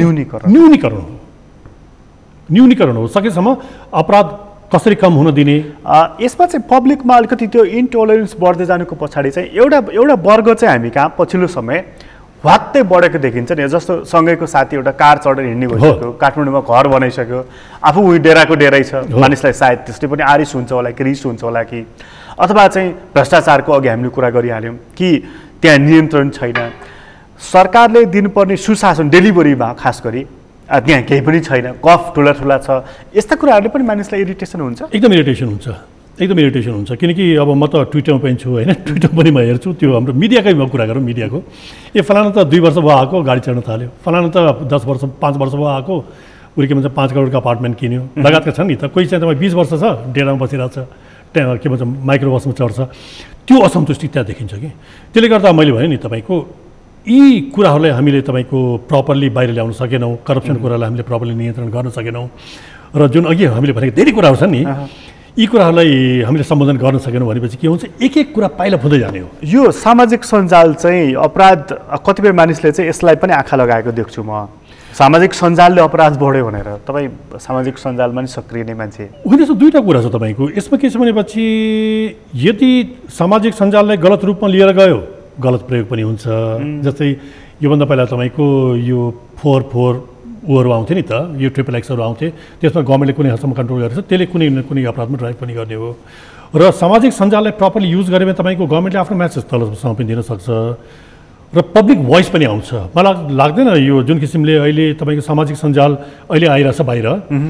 न्यूनीकरण हो सकेसम्म अपराध कसरी कम हुन दिने यसमा चाहिँ पब्लिकमा अलिकति त्यो इन्टोलरेन्स बढ्दै जानुको पछाडि चाहिँ एउटा वर्ग चाहिँ हामी कहाँ पछिल्लो समय वात्तै बढेको देखिन्छ नि जस्तो सँगैको साथी एउटा कार चढेर हिँड्ने गइसक्यो काठमाडौँमा घर बनाइसक्यो आफू उही डेराको डेरै छ मानिसलाई सायद त्यसले पनि आरिस हुन्छ होला कि रिस हुन्छ होला कि अथवा चाहिँ भ्रष्टाचारको अघि हामीले कुरा गरिहाल्यौँ कि त्यहाँ नियन्त्रण छैन सरकारले दिनुपर्ने सुशासन डेलिभरीमा खास गरी त्यहाँ केही पनि छैन कफ ठुला छ यस्ता कुराहरूले पनि मानिसलाई इरिटेसन हुन्छ एकदम इरिटेसन हुन्छ किनकि अब म त ट्विटरमा पनि छु होइन ट्विटर पनि म हेर्छु त्यो हाम्रो मिडियाकै म कुरा गरौँ मिडियाको फलाना त 2 वर्ष भयो आएको गाडी चढ्न थाल्यो फलाना त 10 वर्ष 5 वर्ष भयो आएको उसले के भन्छ 5 करोडको अपार्टमेन्ट किन्यो लगायतका छन् नि त। कोही चाहिँ तपाईँ 20 वर्ष छ डेरामा बसिरहेछ, त्यहाँ के भन्छ माइक्रो बसमा चढ्छ, त्यो असन्तुष्टि त्यहाँ देखिन्छ कि। त्यसले गर्दा मैले भने नि तपाईँको यी कुराहरूलाई हामीले तपाईँको प्रपरली बाहिर ल्याउन सकेनौँ, करप्सन कुरालाई हामीले प्रपरली नियन्त्रण गर्न सकेनौँ, र जुन अघि हामीले भनेको धेरै कुराहरू छन् नि यी कुराहरूलाई हामीले सम्बोधन गर्न सकेनौँ भनेपछि के हुन्छ, एक एक कुरा पाइला फुँदै जाने हो। यो सामाजिक सञ्जाल चाहिँ अपराध, कतिपय मानिसले चाहिँ यसलाई पनि आँखा लगाएको देख्छु म, सामाजिक सञ्जालले अपराध बढ्यो भनेर। तपाईँ सामाजिक सञ्जालमा नि सक्रिय नै मान्छे होइन। यसो दुईवटा कुरा छ तपाईँको यसमा। के छ भनेपछि यदि सामाजिक सञ्जाललाई गलत रूपमा लिएर गयो गलत प्रयोग पनि हुन्छ। जस्तै योभन्दा पहिला तपाईँको यो 4-4 ऊहरू आउँथे नि त, यो XXXहरू आउँथे, त्यसमा गभर्मेन्टले कुनै हदसम्म कन्ट्रोल गरेछ, त्यसले कुनै न कुनै अपराधमा ड्राइभ पनि गर्ने हो। र सामाजिक सञ्जाललाई प्रपरली युज गरे भने तपाईँको गभर्मेन्टले आफ्नो म्यासेज तलसम्म पनि दिन सक्छ र पब्लिक भोइस पनि आउँछ। मलाई लाग्दैन यो जुन किसिमले अहिले तपाईँको सामाजिक सञ्जाल अहिले आइरहेछ बाहिर,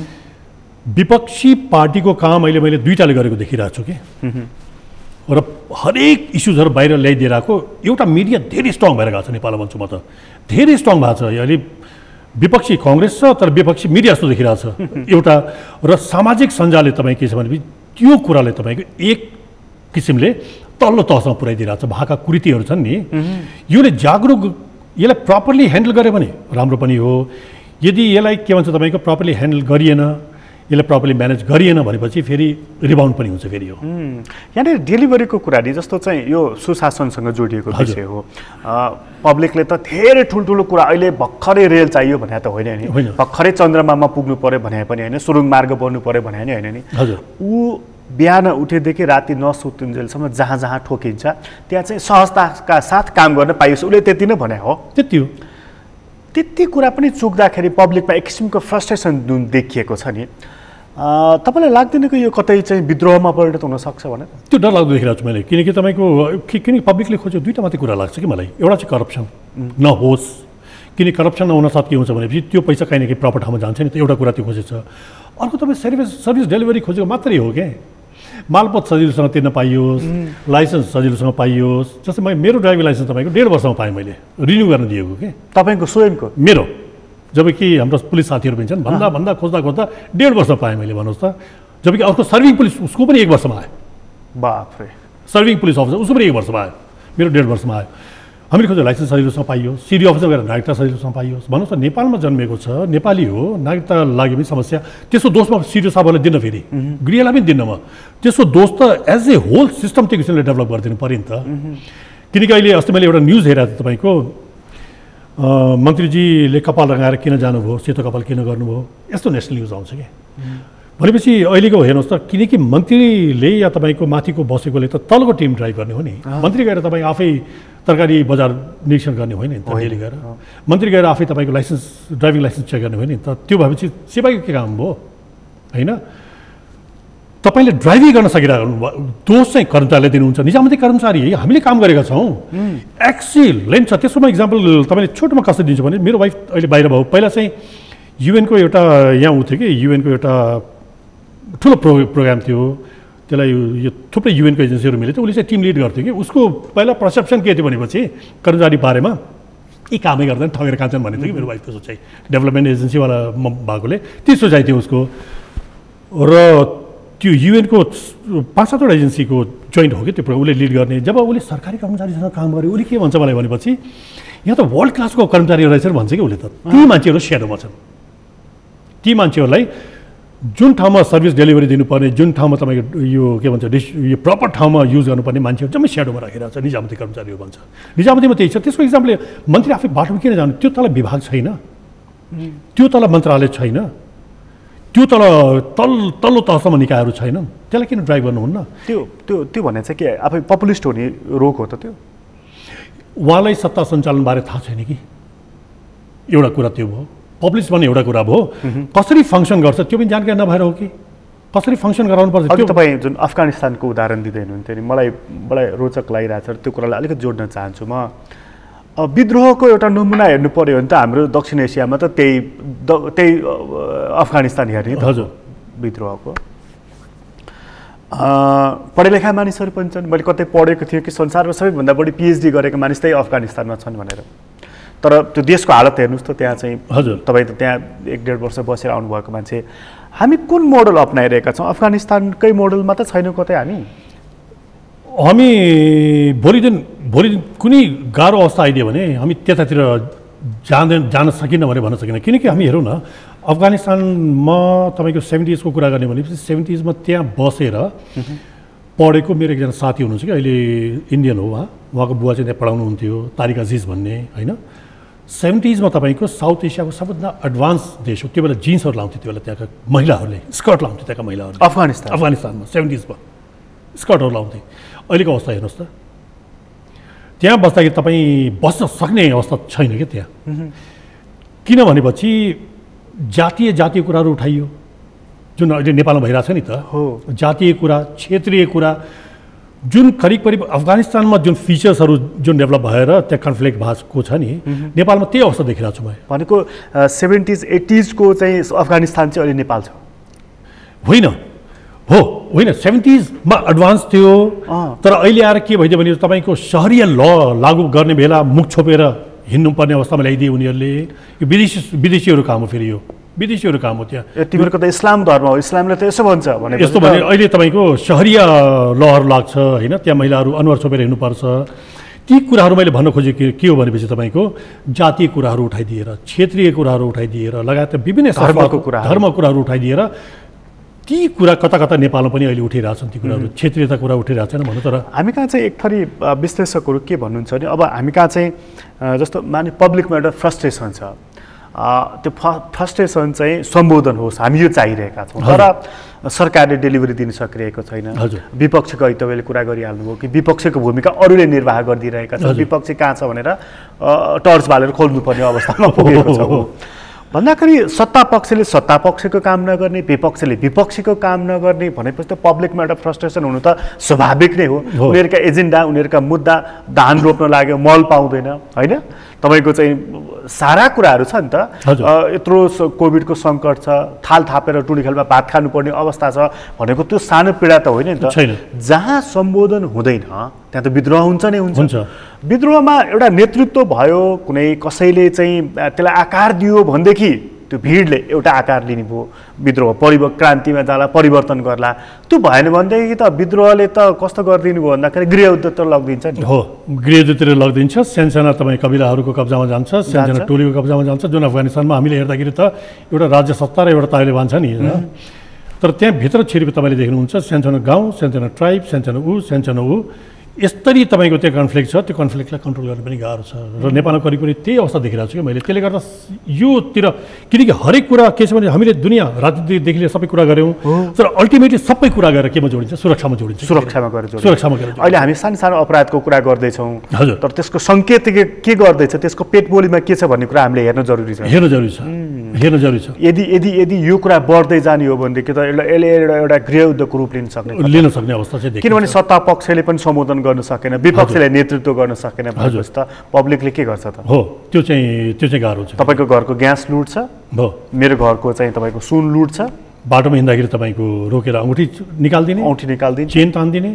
विपक्षी पार्टीको काम अहिले मैले दुईटाले गरेको देखिरहेको छु कि। र हरेक इस्युजहरू बाहिर ल्याइदिएर आएको एउटा मिडिया धेरै स्ट्रङ भएर गएको छ नेपालमा भन्छु म त, धेरै स्ट्रङ भएको छ। अहिले विपक्षी कङ्ग्रेस छ तर विपक्षी मिडिया जस्तो देखिरहेको छ एउटा। र सामाजिक सञ्जालले तपाईँ के छ भनेपछि त्यो कुरालाई तपाईँको एक किसिमले तल्लो तहसम्म पुर्याइदिरहेको छ। भएका कुरीतिहरू छन् नि, योले जागरुक, यसलाई प्रपरली ह्यान्डल गऱ्यो भने राम्रो पनि हो। यदि यसलाई के भन्छ तपाईँको प्रपरली ह्यान्डल गरिएन, यसलाई प्रपरली म्यानेज गरिएन भनेपछि फेरि रिबाउन्ड पनि हुन्छ फेरि हो। यहाँनिर डेलिभरीको कुरा नि जस्तो चाहिँ यो सुशासनसँग जोडिएको विषय हो। पब्लिकले त धेरै ठुल्ठुलो कुरा, अहिले भर्खरै रेल चाहियो भने त होइन नि, भर्खरै चन्द्रमामा पुग्नु पऱ्यो भने पनि होइन, सुरुङ मार्ग बन्नु पऱ्यो भने होइन नि। ऊ बिहान उठेदेखि राति नसुतिन्जेलसम्म जहाँ जहाँ ठोकिन्छ त्यहाँ चाहिँ सहजताका साथ काम गर्न पाइयोस्, उसले त्यति नै भने हो। त्यति हो। त्यति कुरा पनि चुक्दाखेरि पब्लिकमा एक किसिमको फ्रस्ट्रेसन जुन देखिएको छ नि, तपाईँलाई लाग्दैन कि यो कतै चाहिँ विद्रोहमा परिणत हुनसक्छ भनेर? त्यो डर लाग्दो देखिरहेको छु मैले, किनकि तपाईँको किनकि पब्लिकले खोजेको दुईवटा मात्रै कुरा लाग्छ कि मलाई। एउटा चाहिँ करप्सन नहोस्, किनकि करप्सन नहुनसाथ के हुन्छ भनेपछि त्यो पैसा काहीँ न काहीँ प्रपर ठाउँमा जान्छ नि त, एउटा कुरा त्यो खोजेछ। अर्को तपाईँ सर्भिस डेलिभरी खोजेको मात्रै हो क्या, मालपोत सजिलोसँग तिर्न पाइयोस्, लाइसेन्स सजिलोसँग पाइयोस्। जस्तै मेरो ड्राइभिङ लाइसेन्स तपाईँको 1.5 वर्षमा पाएँ मैले, रिन्यू गर्न दिएको के। तपाईँको स्वयंको? मेरो, जबकि हाम्रो पुलिस साथीहरू पनि छन्, भन्दा खोज्दा 1.5 वर्षमा पाएँ मैले भन्नुहोस् त। जबकि अर्को सर्भिङ पुलिस उसको पनि 1 वर्षमा आयो। बाफ्रे, सर्भिङ पुलिस अफिसर उसको पनि 1 वर्षमा आयो, मेरो 1.5 वर्षमा आयो। हामीले खोज्यो लाइसेन्स सजिलोसँग पाइयो, सिडी अफिसर गएर नागरिकता सजिलोसँग पाइयोस्। भन्नुहोस् त नेपालमा जन्मेको छ, नेपाली हो, नागरिकता लागि पनि समस्या, त्यसको दोषमा सिडिओ साहबहरूले दिन्न, फेरि गृहलाई पनि दिन्न म। त्यसको दोष त एज ए होल सिस्टम त्यो किसिमले डेभलप गरिदिनु पऱ्यो नि त। किनकि अहिले अस्ति मैले एउटा न्युज हेरेको थिएँ तपाईँको, मन्त्रीजीले कपाल रगाएर किन जानुभयो, सेतो कपाल किन गर्नुभयो, यस्तो नेसनल न्युज आउँछ कि। भनेपछि अहिलेको हेर्नुहोस् त, किनकि मन्त्रीले या तपाईँको माथिको बसेकोले त तलको टिम ड्राइभ गर्ने हो नि। मन्त्री गएर तपाईँ आफै तरकारी बजार निरीक्षण गर्ने होइन नि त, डेली गएर मन्त्री गएर आफै तपाईँको लाइसेन्स ड्राइभिङ लाइसेन्स चेक गर्ने होइन नि त। त्यो भएपछि सेवाको के काम भयो होइन? तपाईँले ड्राइभिङ गर्न सकिरहेको दोष चाहिँ कर्मचारीले दिनुहुन्छ, निजामती कर्मचारी है, हामीले काम गरेका छौँ, एक्सिलेन्ट छ। त्यसमा इक्जाम्पल तपाईँले छोटोमा कसरी दिन्छु भने, मेरो वाइफ अहिले बाहिर भयो, पहिला चाहिँ युएनको एउटा यहाँ उ थियो कि, युएनको एउटा ठुलो प्रोग्राम थियो, त्यसलाई यो थुप्रै युएनको एजेन्सीहरू मिले थियो, उसले चाहिँ टिम लिड गर्थ्यो कि। उसको पहिला पर्सेप्सन के थियो भनेपछि कर्मचारी बारेमा यी कामै गर्दैन, ठगेर खान्छन् भन्ने थियो कि मेरो वाइफको सोचाइ, डेभलपमेन्ट एजेन्सीवाला भएकोले त्यो सोचाइ थियो उसको। र त्यो युएनको 5-7वटा एजेन्सीको जोइन्ट हो कि त्यो उसले लिड गर्ने। जब उसले सरकारी कर्मचारीसँग काम गर्यो, उसले के भन्छ मलाई भनेपछि यहाँ त वर्ल्ड क्लासको कर्मचारीहरू रहेछ भन्छ कि उसले त। ती मान्छेहरू स्याडोमा छन्, ती मान्छेहरूलाई जुन ठाउँमा सर्भिस डेलिभरी दिनुपर्ने, जुन ठाउँमा तपाईँको यो के भन्छ यो प्रपर ठाउँमा युज गर्नुपर्ने मान्छेहरू जम्मै स्याडोमा राखिरहेको छ, निजामती कर्मचारीहरू भन्छ। निजामतीमा त्यही छ। त्यसको इक्जाम्पल मन्त्री आफै बाटोमा किन जानु, त्यो तल विभाग छैन, त्यो तल मन्त्रालय छैन, त्यो तल्लो तहसम्म निकायहरू छैनन्, त्यसलाई किन ड्राइभ गर्नुहुन्न? त्यो भने चाहिँ के आफै पपुलिस्ट हुने रोग हो त त्यो? उहाँलाई सत्ता सञ्चालनबारे थाहा छैन कि, एउटा कुरा त्यो भयो। पब्लिस भन्ने एउटा कुरा भयो, कसरी फङ्सन गर्छ त्यो पनि जानकारी नभएर हो कि, कसरी फङ्सन गराउनु पर्छ त्यो। तपाईँ जुन अफगानिस्तानको उदाहरण दिँदै हुनुहुन्थ्यो नि, मलाई बडा रोचक लागिरहेको छ, त्यो कुरालाई अलिकति जोड्न चाहन्छु म। विद्रोहको एउटा नमुना हेर्नु पऱ्यो भने त हाम्रो दक्षिण एसियामा त त्यही अफगानिस्तान हेर्ने त। हजुर, विद्रोहको पढेलेखा मानिसहरू पनि छन्। मैले कतै पढेको थिएँ कि संसारमा सबैभन्दा बढी पिएचडी गरेका मानिस त्यही अफगानिस्तानमा छन् भनेर। तर त्यो देशको हालत हेर्नुहोस् त त्यहाँ चाहिँ हजुर तपाईँ त त्यहाँ 1-1.5 वर्ष बसेर आउनुभएको मान्छे हामी कुन मोडल अप्नाइरहेका छौँ अफगानिस्तानकै मोडलमा त छैनौँ कतै हामी भोलि दिन कुनै गाह्रो अवस्था आइदियो भने हामी त्यतातिर जान सकिन्न भने भन्न सकिनँ किनकि हामी हेरौँ न अफगानिस्तानमा तपाईँको 70s को कुरा गर्ने भनेपछि 70s मा त्यहाँ बसेर पढेको मेरो एकजना साथी हुनुहुन्छ कि अहिले इन्डियन हो उहाँको बुवा चाहिँ त्यहाँ पढाउनुहुन्थ्यो तारिक अजिज भन्ने होइन 70s मा तपाईँको साउथ एसियाको सबभन्दा एडभान्स देश हो त्यो बेला जिन्सहरू लाउँथ्यो त्यो बेला त्यहाँका महिलाहरूले स्कर्ट लाउँथ्यो त्यहाँका महिलाहरूले अफगानिस्तानमा 70s मा स्कर्टहरू लाउँथे अहिलेको अवस्था हेर्नुहोस् त त्यहाँ बस्दाखेरि तपाईँ बस्न सक्ने अवस्था छैन क्या त्यहाँ किन भनेपछि जातीय कुराहरू उठाइयो जुन अहिले नेपालमा भइरहेको छ नि त हो जातीय कुरा क्षेत्रीय कुरा जुन करिब अफगानिस्तानमा जुन फिचर्सहरू जुन डेभलप भएर त्यहाँ कन्फ्लिक्ट भएको छ नि नेपालमा त्यही अवस्था देखिरहेको छु म भनेको 70s 80s को चाहिँ अफगानिस्तान चाहिँ अहिले नेपाल छ होइन 70s मा एडभान्स थियो तर अहिले आएर के भइदियो भने तपाईँको सहरीय ल लागू गर्ने बेला मुख छोपेर हिँड्नुपर्ने अवस्थामा ल्याइदिए उनीहरूले यो विदेशीहरू काम हो फेरि यो विदेशीहरू काम हो त्यहाँ तिमीहरूको त इस्लाम धर्म हो इस्लामले त यसो भन्छ भने यस्तो भने अहिले तपाईँको सहरीय लहर लाग्छ होइन त्यहाँ महिलाहरू अनुहार छोपेर हिँड्नुपर्छ ती कुराहरू मैले भन्न खोजेको के हो भनेपछि तपाईँको जातीय कुराहरू उठाइदिएर क्षेत्रीय कुराहरू उठाइदिएर लगायत विभिन्न धर्मको कुराहरू उठाइदिएर ती कुरा कता नेपालमा पनि अहिले उठिरहेछन् ती कुराहरू क्षेत्रीयता कुरा उठिरहेछन् भन्नु तर हामी कहाँ चाहिँ एक थरी विश्लेषकहरू के भन्नुहुन्छ भने अब हामी कहाँ चाहिँ जस्तो माने पब्लिकमा एउटा फ्रस्ट्रेसन छ त्यो फ्रस्ट्रेसन चाहिँ सम्बोधन होस् हामी यो चाहिरहेका छौँ तर सरकारले डेलिभरी दिन सकिरहेको छैन विपक्षको अहिले तपाईँले कुरा गरिहाल्नुभयो कि विपक्षको भूमिका अरूले निर्वाह गरिदिइरहेका छन् विपक्ष कहाँ छ भनेर टर्च बालेर खोल्नुपर्ने अवस्थामा पुगेको छ भन्दाखेरि सत्तापक्षले सत्तापक्षको काम नगर्ने विपक्षले विपक्षीको काम नगर्ने भनेपछि त पब्लिकमा एउटा फ्रस्ट्रेसन हुनु त स्वाभाविक नै हो उनीहरूका एजेन्डा उनीहरूका मुद्दा धान रोप्न लाग्यो मल पाउँदैन होइन तपाईँको चाहिँ सारा कुराहरू छ नि त यत्रो कोभिडको सङ्कट छ थाल थापेर टुडी खेलमा भात खानुपर्ने अवस्था छ भनेको त्यो सानो पीडा त होइन नि त जहाँ सम्बोधन हुँदैन त्यहाँ त विद्रोह हुन्छ नै हुन्छ विद्रोहमा एउटा नेतृत्व भयो कुनै कसैले चाहिँ त्यसलाई आकार दियो भनेदेखि त्यो भिडले एउटा आकार लिने भयो विद्रोह क्रान्तिमा जाला परिवर्तन गर्ला त्यो भएन भनेदेखि त विद्रोहले त कस्तो गरिदिनु भयो भन्दाखेरि गृहयुद्धतिर लगिदिन्छ नि हो गृहयुद्धतिर लगिदिन्छ सानसाना तपाईँ कबिलाहरूको कब्जामा जान्छ सानसाना टोलीको कब्जामा जान्छ जुन अफगानिस्तानमा हामीले हेर्दाखेरि त एउटा राज्य सत्ता र एउटा तालिबान छ नि तर त्यहाँ भित्र छिरेको तपाईँले देख्नुहुन्छ सानसानो गाउँ सानसानो ट्राइब सानसानो ऊ यसरी तपाईँको त्यो कन्फ्लिक्ट छ त्यो कन्फ्लिक्टलाई कन्ट्रोल गर्न पनि गाह्रो छ र नेपालमा करिब त्यही अवस्था देखिरहेको छु कि मैले त्यसले गर्दा योतिर किनकि हरेक कुरा के छ भने हामीले दुनियाँ राजनीतिदेखि लिएर सबै कुरा गऱ्यौँ तर अल्टिमेटली सबै कुरा गरेर केमा जोडिन्छ सुरक्षामा गएर अहिले हामी सानो अपराधको कुरा गर्दैछौँ हजुर तर त्यसको सङ्केत के गर्दैछ त्यसको पेटबोलीमा के छ भन्ने कुरा हामीले हेर्न जरुरी छ यदि यो कुरा बढ्दै जाने हो भनेदेखि त यसले एउटा गृहयुद्धको रूप लिन सक्ने अवस्था चाहिँ किनभने सत्ता पक्षले पनि सम्बोधन गर्न सकेन विपक्षले नेतृत्व गर्न सकेन भनेपछि त पब्लिकले के गर्छ त हो त्यो चाहिँ गाह्रो छ तपाईँको घरको ग्यास लुट छ हो मेरो घरको चाहिँ तपाईँको सुन लुट छ बाटोमा हिँड्दाखेरि तपाईँको रोकेर औँठी निकाल्दिने चेन तान्दिने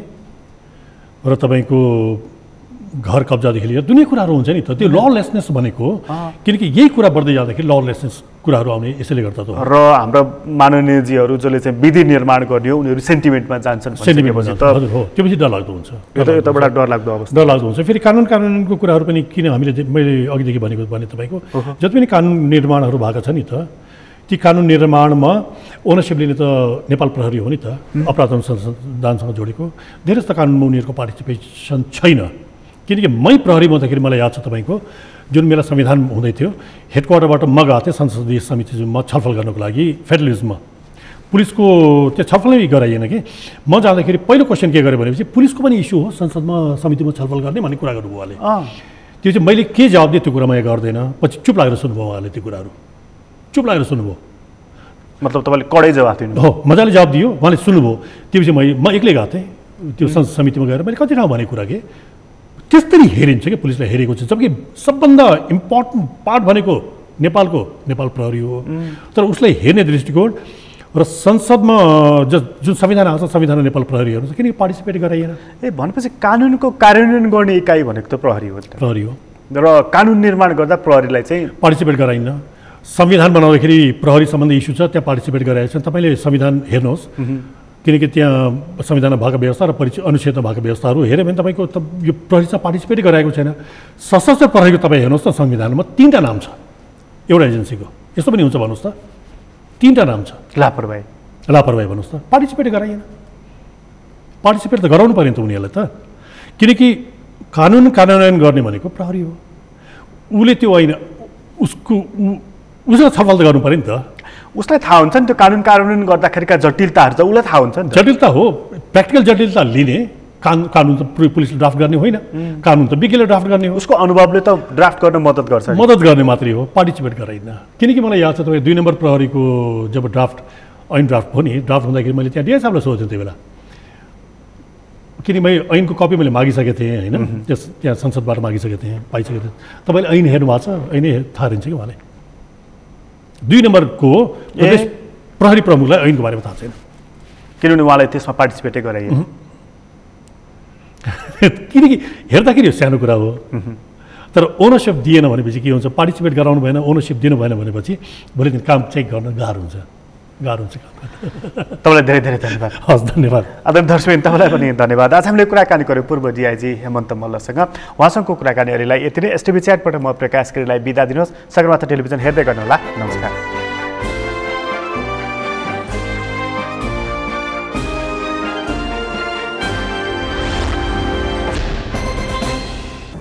र तपाईँको घर कब्जादेखि लिएर दुनियाँ कुराहरू हुन्छ नि त त्यो ललेसनेस भनेको किनकि यही कुरा बढ्दै जाँदाखेरि ललेसनेस कुराहरू आउने यसैले गर्दा त र हाम्रो माननीयजीहरू जसले चाहिँ विधि निर्माण गर्ने हो उनीहरू सेन्टिमेन्टमा जान्छन् हजुर हो त्यो पछि डरलाग्दो हुन्छ एउटा डरलाग्दो हुन्छ फेरि कानुनको कुराहरू पनि किन हामीले मैले अघिदेखि भने तपाईँको जति पनि कानुन निर्माणहरू भएको छ नि त ती कानुन निर्माणमा ओनरसिप लिने त नेपाल प्रहरी हो नि त अपराध अनुसन्धानसँग जोडेको धेरै जस्ता कानुनमा उनीहरूको पार्टिसिपेसन छैन किनकि मै प्रहरी हुँदाखेरि मलाई याद छ तपाईँको जुन मेरा संविधान हुँदै थियो हेडक्वार्टरबाट म गएको थिएँ संसदीय समितिमा छलफल गर्नको लागि फेडरलिजममा पुलिसको त्यो छलफल नै गराइएन कि म जाँदाखेरि पहिलो क्वेसन के गरेँ भनेपछि पुलिसको पनि इस्यु हो संसदमा समितिमा छलफल गर्ने भन्ने कुरा गर्नुभयो उहाँले त्यो चाहिँ मैले के जवाब दिएँ त्यो कुरा मैले गर्दैन पछि चुप लागेर सुन्नुभयो उहाँले त्यो कुराहरू चुप लागेर सुन्नुभयो मतलब तपाईँले कडै जवाब दिनु हो मजाले जवाब दियो उहाँले सुन्नुभयो त्यो पछि म एक्लै गएको थिएँ त्यो संसद समितिमा गएर मैले कति ठाउँ भनेको कुरा के त्यस्तरी हेरिन्छ कि पुलिसलाई हेरेको छ जबकि सबभन्दा इम्पोर्टेन्ट पार्ट भनेको नेपाल प्रहरी हो तर उसलाई हेर्ने दृष्टिकोण र संसदमा जुन संविधान आएको छ संविधान नेपाल प्रहरी हेर्नु किनकि पार्टिसिपेट गराइएन भनेपछि कानुनको कार्यान्वयन गर्ने इकाइ भनेको त प्रहरी हो र कानुन निर्माण गर्दा प्रहरीलाई चाहिँ पार्टिसिपेट गराइन्न। संविधान बनाउँदाखेरि प्रहरी सम्बन्धी इस्यु छ, त्यहाँ पार्टिसिपेट गराएको छ। तपाईँले संविधान हेर्नुहोस्, किनकि त्यहाँ संविधानमा भएको व्यवस्था र अनुच्छेदमा भएको व्यवस्थाहरू हेऱ्यो भने तपाईँको यो प्रहरी चाहिँ पार्टिसिपेट गराएको छैन। सशस्त्र प्रहरीको तपाईँ हेर्नुहोस् न, संविधानमा 3टा नाम छ एउटा एजेन्सीको। यस्तो पनि हुन्छ भन्नुहोस् त, 3टा नाम छ। लापरवाही भन्नुहोस् त, पार्टिसिपेट गराइएन। पार्टिसिपेट त गराउनु पऱ्यो नि त उनीहरूलाई त, किनकि कानुन कार्यान्वयन गर्ने भनेको प्रहरी हो। उसले त्यो होइन, उसलाई छलफल त गर्नु पऱ्यो नि त। उसलाई थाहा हुन्छ नि त्यो कानुन कार्यान्वयन गर्दाखेरिका जटिलताहरू त उसलाई थाहा हुन्छ नि। जटिलता हो, प्र्याक्टिकल जटिलता लिने। कानुन त पुलिसले ड्राफ्ट गर्ने होइन, कानुन त विज्ञले ड्राफ्ट गर्ने हो। उसको अनुभवले त ड्राफ्ट गर्न मद्दत गर्छ, मद्दत गर्ने मात्रै हो, पार्टिसिपेट गराइन्न। किनकि मलाई याद छ तपाईँ 2 नम्बर प्रहरीको जब ऐन ड्राफ्ट हो नि, ड्राफ्ट हुँदाखेरि मैले त्यहाँ डिआई साहबलाई सोधेँ त्यो बेला, किन मैले ऐनको कपी मैले मागिसकेको थिएँ होइन, त्यहाँ संसदबाट मागिसकेको थिएँ, पाइसकेको थिएँ। तपाईँले ऐन हेर्नु भएको छ? ऐनै थाहा रहन्छ कि उहाँलाई 2 नम्बरको प्रदेश प्रहरी प्रमुखलाई ऐनको बारेमा थाहा छैन, किनभने उहाँलाई त्यसमा पार्टिसिपेटै गराइएन। किनकि हेर्दाखेरि सानो कुरा हो, तर ओनरसिप दिएन भनेपछि के हुन्छ, पार्टिसिपेट गराउनु भएन, ओनरसिप दिनु भएन भनेपछि भोलि दिन काम चेक गर्न गाह्रो हुन्छ काम गर्न। तपाईँलाई धेरै धेरै धन्यवाद। हस्, धन्यवाद। आदरणीय दर्शकबिन, तपाईँलाई पनि धन्यवाद। आज हामीले कुराकानी गऱ्यौँ पूर्व डिआइजी हेमन्त मल्लसँग। उहाँसँगको कुराकानीहरूलाई यति नै। एसटिभी च्याटबाट म प्रकाश गिरीलाई बिदा दिनुहोस्। सगरमाथा टेलिभिजन हेर्दै गर्नुहोला। नमस्कार।